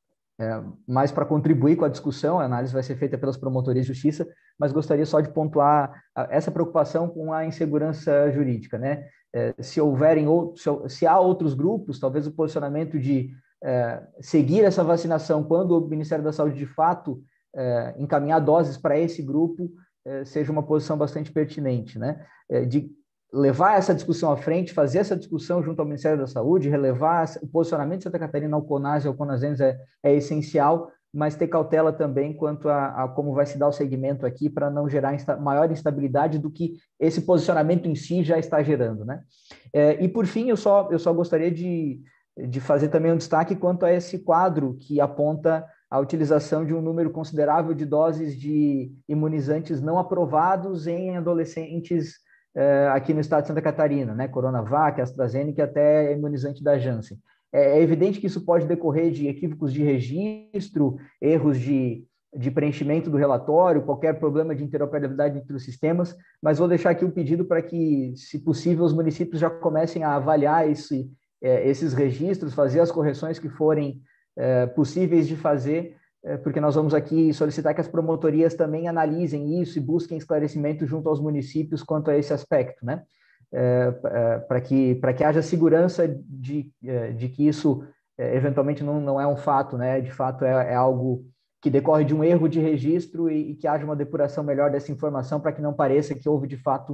é, mais para contribuir com a discussão, a análise vai ser feita pelas promotorias de justiça, mas gostaria só de pontuar essa preocupação com a insegurança jurídica, né? É, se houverem outros, se, se há outros grupos, talvez o posicionamento de é, seguir essa vacinação quando o Ministério da Saúde de fato é, encaminhar doses para esse grupo é, seja uma posição bastante pertinente, né? É, de levar essa discussão à frente, fazer essa discussão junto ao Ministério da Saúde, relevar o posicionamento de Santa Catarina ao CONAS e ao CONASEMS é, é essencial, mas ter cautela também quanto a, a como vai se dar o segmento aqui para não gerar insta, maior instabilidade do que esse posicionamento em si já está gerando, né? É, e por fim, eu só, eu só gostaria de, de fazer também um destaque quanto a esse quadro que aponta a utilização de um número considerável de doses de imunizantes não aprovados em adolescentes é, aqui no estado de Santa Catarina, né? Coronavac, AstraZeneca e até imunizante da Janssen. É evidente que isso pode decorrer de equívocos de registro, erros de, de preenchimento do relatório, qualquer problema de interoperabilidade entre os sistemas, mas vou deixar aqui um pedido para que, se possível, os municípios já comecem a avaliar esse, é, esses registros, fazer as correções que forem é, possíveis de fazer, é, porque nós vamos aqui solicitar que as promotorias também analisem isso e busquem esclarecimento junto aos municípios quanto a esse aspecto, né? É, é, para que, para que haja segurança de, de que isso é, eventualmente não, não é um fato, né? De fato é, é algo que decorre de um erro de registro e, e que haja uma depuração melhor dessa informação para que não pareça que houve de fato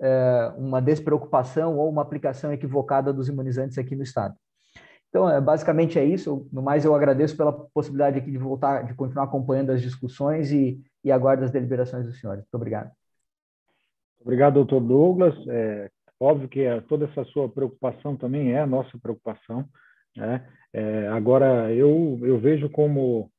é, uma despreocupação ou uma aplicação equivocada dos imunizantes aqui no estado. Então, é, basicamente é isso. No mais, eu agradeço pela possibilidade aqui de voltar, de continuar acompanhando as discussões e, e aguardo as deliberações dos senhores. Muito obrigado. Obrigado, doutor Douglas. É, óbvio que toda essa sua preocupação também é a nossa preocupação, né? É, agora, eu, eu vejo como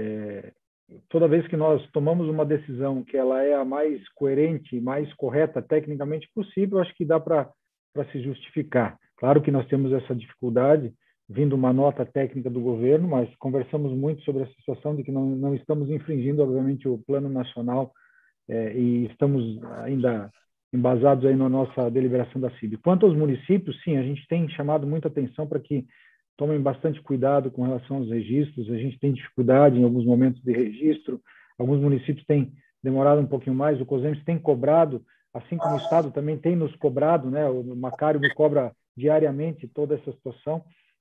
é, toda vez que nós tomamos uma decisão que ela é a mais coerente, mais correta tecnicamente possível, acho que dá para se justificar. Claro que nós temos essa dificuldade, vindo uma nota técnica do governo, mas conversamos muito sobre a situação de que não, não estamos infringindo, obviamente, o Plano Nacional é, e estamos ainda embasados aí na nossa deliberação da C I B. Quanto aos municípios, sim, a gente tem chamado muita atenção para que tomem bastante cuidado com relação aos registros. A gente tem dificuldade em alguns momentos de registro, alguns municípios têm demorado um pouquinho mais, o COSEMS tem cobrado, assim como o Estado também tem nos cobrado, né? O Macário me cobra diariamente toda essa situação,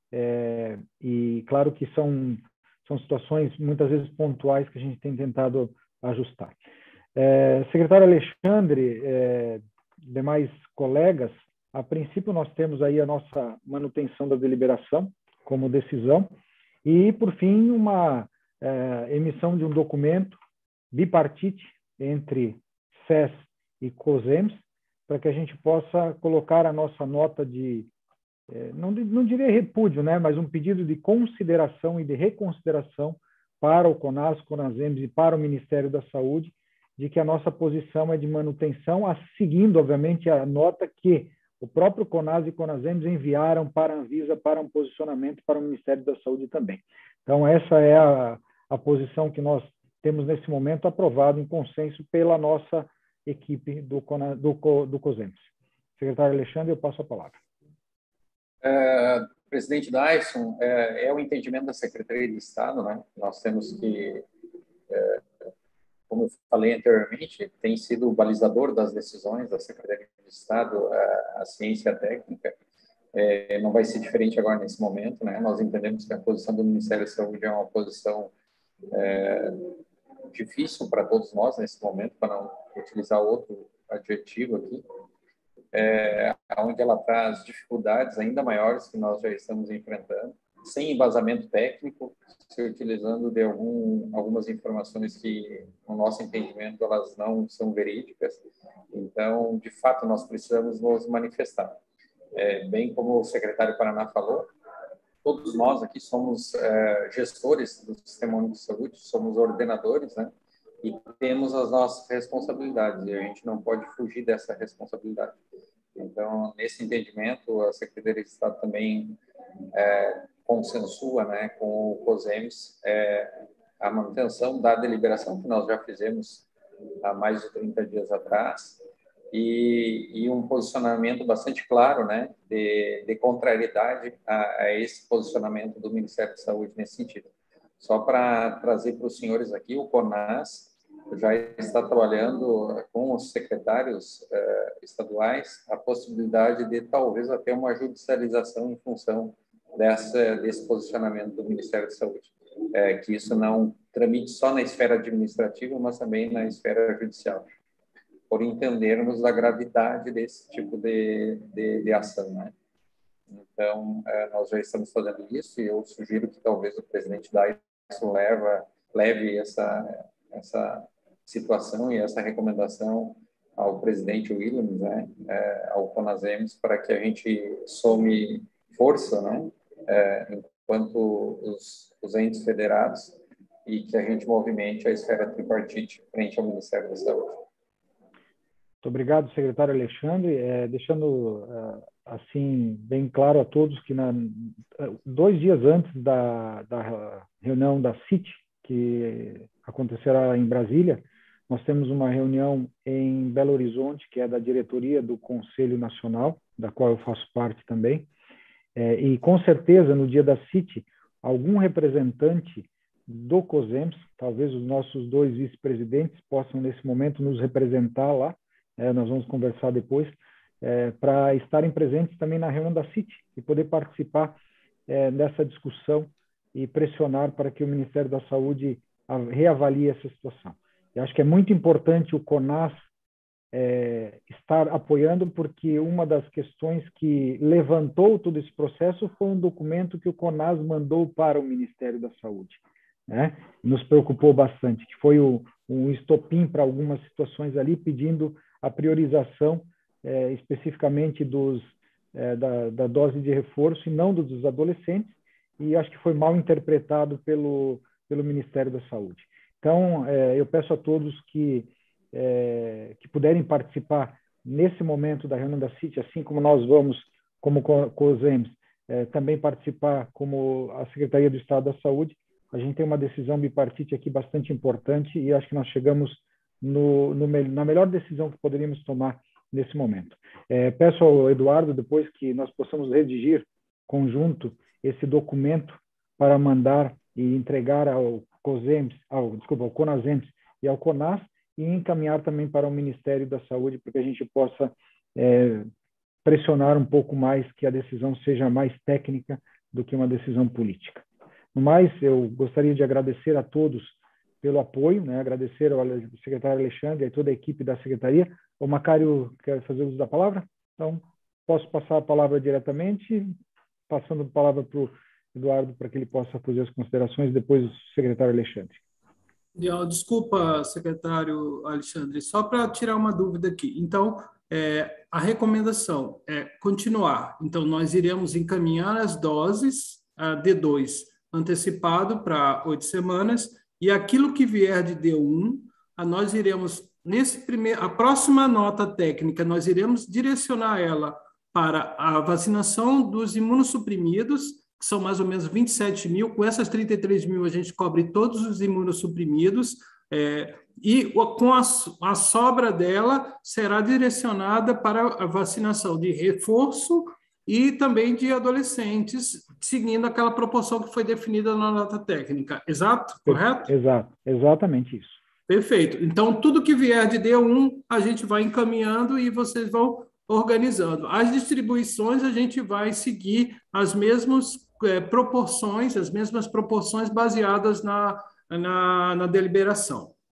é, e claro que são, são situações muitas vezes pontuais que a gente tem tentado ajustar. É, secretário Alexandre, é, demais colegas, a princípio nós temos aí a nossa manutenção da deliberação como decisão e, por fim, uma é, emissão de um documento bipartite entre S E S e COSEMS para que a gente possa colocar a nossa nota de, é, não, não diria repúdio, né, mas um pedido de consideração e de reconsideração para o CONAS, CONASEMS e para o Ministério da Saúde, de que a nossa posição é de manutenção, seguindo, obviamente, a nota que o próprio CONAS e CONASEMS enviaram para a Anvisa para um posicionamento para o Ministério da Saúde também. Então, essa é a, a posição que nós temos nesse momento aprovado em consenso pela nossa equipe do, do, do COSEMS. Secretário Alexandre, eu passo a palavra. É, presidente Dyson, é, é o entendimento da Secretaria de Estado, né? Nós temos que, é, como eu falei anteriormente, tem sido o balizador das decisões da Secretaria de Estado, a, a ciência técnica. É, não vai ser diferente agora nesse momento, né? Nós entendemos que a posição do Ministério da Saúde é uma posição é, difícil para todos nós nesse momento, para não utilizar outro adjetivo aqui, é, onde ela traz dificuldades ainda maiores que nós já estamos enfrentando, sem embasamento técnico, se utilizando de algum, algumas informações que, no nosso entendimento, elas não são verídicas. Então, de fato, nós precisamos nos manifestar. É, bem como o secretário Paraná falou, todos nós aqui somos é, gestores do Sistema Único de Saúde, somos ordenadores, né? E temos as nossas responsabilidades, e a gente não pode fugir dessa responsabilidade. Então, nesse entendimento, a Secretaria de Estado também é, consensua, né, com o COSEMS é, a manutenção da deliberação que nós já fizemos há mais de trinta dias atrás, e, e um posicionamento bastante claro, né, de, de contrariedade a, a esse posicionamento do Ministério da Saúde nesse sentido. Só para trazer para os senhores aqui, o CONAS já está trabalhando com os secretários eh, estaduais a possibilidade de talvez até uma judicialização em função dessa, desse posicionamento do Ministério da Saúde. É, que isso não tramite só na esfera administrativa, mas também na esfera judicial, por entendermos a gravidade desse tipo de, de, de ação, né? Então, eh, nós já estamos fazendo isso, e eu sugiro que talvez o presidente Daisson leva, leve essa, essa situação e essa recomendação ao presidente Williams, né, é, ao CONASEMS, para que a gente some força, né, é, enquanto os, os entes federados, e que a gente movimente a esfera tripartite frente ao Ministério da Saúde. Muito obrigado, secretário Alexandre. É, deixando uh, assim bem claro a todos que na, dois dias antes da, da reunião da C I T, que acontecerá em Brasília, nós temos uma reunião em Belo Horizonte, que é da diretoria do Conselho Nacional, da qual eu faço parte também, é, e com certeza no dia da C I T, algum representante do COSEMS, talvez os nossos dois vice-presidentes possam nesse momento nos representar lá, é, nós vamos conversar depois, é, para estarem presentes também na reunião da C I T e poder participar é, dessa discussão e pressionar para que o Ministério da Saúde reavalie essa situação. Eu acho que é muito importante o CONAS é, estar apoiando, porque uma das questões que levantou todo esse processo foi um documento que o CONAS mandou para o Ministério da Saúde, né? Nos preocupou bastante, que foi o, um estopim para algumas situações ali, pedindo a priorização é, especificamente dos, é, da, da dose de reforço e não dos adolescentes, e acho que foi mal interpretado pelo, pelo Ministério da Saúde. Então, é, eu peço a todos que, é, que puderem participar nesse momento da reunião da C I T, assim como nós vamos, como COSEMS, é, também participar como a Secretaria do Estado da Saúde. A gente tem uma decisão bipartite aqui bastante importante, e acho que nós chegamos no, no, na melhor decisão que poderíamos tomar nesse momento. É, peço ao Eduardo, depois, que nós possamos redigir conjunto esse documento para mandar e entregar ao COSEMS, ao, desculpa, ao CONASEMS e ao CONAS, e encaminhar também para o Ministério da Saúde, para que a gente possa é, pressionar um pouco mais que a decisão seja mais técnica do que uma decisão política. No mais, eu gostaria de agradecer a todos pelo apoio, né? Agradecer ao secretário Alexandre e a toda a equipe da Secretaria. O Macário quer fazer uso da palavra? Então, posso passar a palavra diretamente, passando a palavra para o Eduardo, para que ele possa fazer as considerações, depois o secretário Alexandre. Desculpa, secretário Alexandre, só para tirar uma dúvida aqui. Então, é, a recomendação é continuar. Então, nós iremos encaminhar as doses a D dois antecipado para oito semanas, e aquilo que vier de D um, a nós iremos, nesse primeiro, a próxima nota técnica, nós iremos direcionar ela para a vacinação dos imunossuprimidos, que são mais ou menos vinte e sete mil. Com essas trinta e três mil, a gente cobre todos os imunossuprimidos, é, e com a, a sobra dela será direcionada para a vacinação de reforço e também de adolescentes, seguindo aquela proporção que foi definida na nota técnica. Exato? Correto? Exato, exatamente isso. Perfeito. Então, tudo que vier de D um, a gente vai encaminhando e vocês vão organizando. As distribuições, a gente vai seguir as mesmas é, proporções, as mesmas proporções baseadas na, na, na deliberação.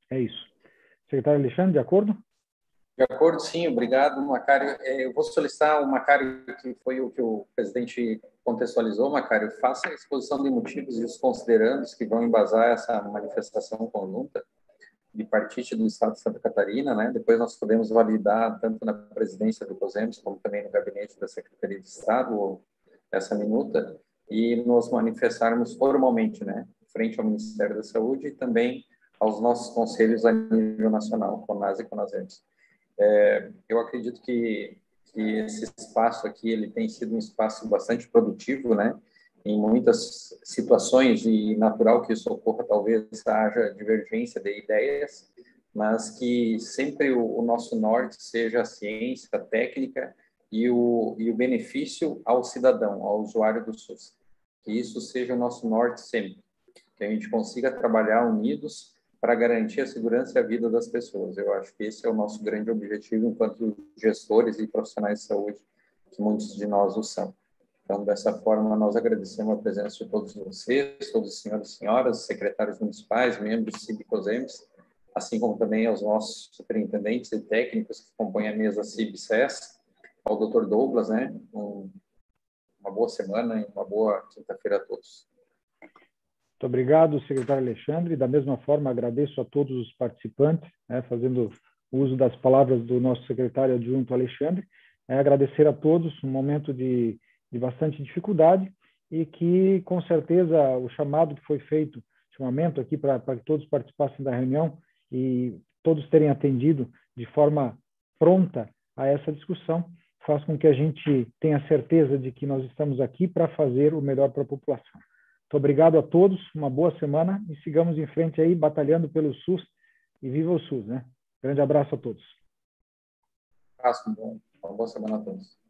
É isso. Secretário Alexandre, de acordo? De acordo, sim, obrigado, Macário. Eu vou solicitar o Macário, que foi o que o presidente contextualizou, Macário, faça a exposição de motivos e os considerandos que vão embasar essa manifestação conjunta de partite do Estado de Santa Catarina, né? Depois nós podemos validar tanto na presidência do COSEMS como também no gabinete da Secretaria de Estado essa minuta e nos manifestarmos formalmente, né? Frente ao Ministério da Saúde e também aos nossos conselhos a nível nacional, CONAS e CONASEMS. É, eu acredito que, que esse espaço aqui ele tem sido um espaço bastante produtivo, né? Em muitas situações, e natural que isso ocorra, talvez haja divergência de ideias, mas que sempre o, o nosso norte seja a ciência, a técnica e o, e o benefício ao cidadão, ao usuário do SUS. Que isso seja o nosso norte sempre, que a gente consiga trabalhar unidos para garantir a segurança e a vida das pessoas. Eu acho que esse é o nosso grande objetivo enquanto gestores e profissionais de saúde, que muitos de nós o são. Então, dessa forma, nós agradecemos a presença de todos vocês, todos os senhores e senhoras, secretários municipais, membros do C I B e COSEMS, assim como também aos nossos superintendentes e técnicos que compõem a mesa C I B e C E S, ao doutor Douglas, né? Um, uma boa semana e uma boa quinta-feira a todos. Muito obrigado, secretário Alexandre. Da mesma forma, agradeço a todos os participantes, né, fazendo uso das palavras do nosso secretário adjunto Alexandre. É, agradecer a todos, um momento de, de bastante dificuldade e que, com certeza, o chamado que foi feito, chamamento aqui para que todos participassem da reunião e todos terem atendido de forma pronta a essa discussão, faz com que a gente tenha certeza de que nós estamos aqui para fazer o melhor para a população. Muito obrigado a todos, uma boa semana e sigamos em frente aí, batalhando pelo SUS e viva o SUS, né? Grande abraço a todos. Um abraço, uma boa semana a todos.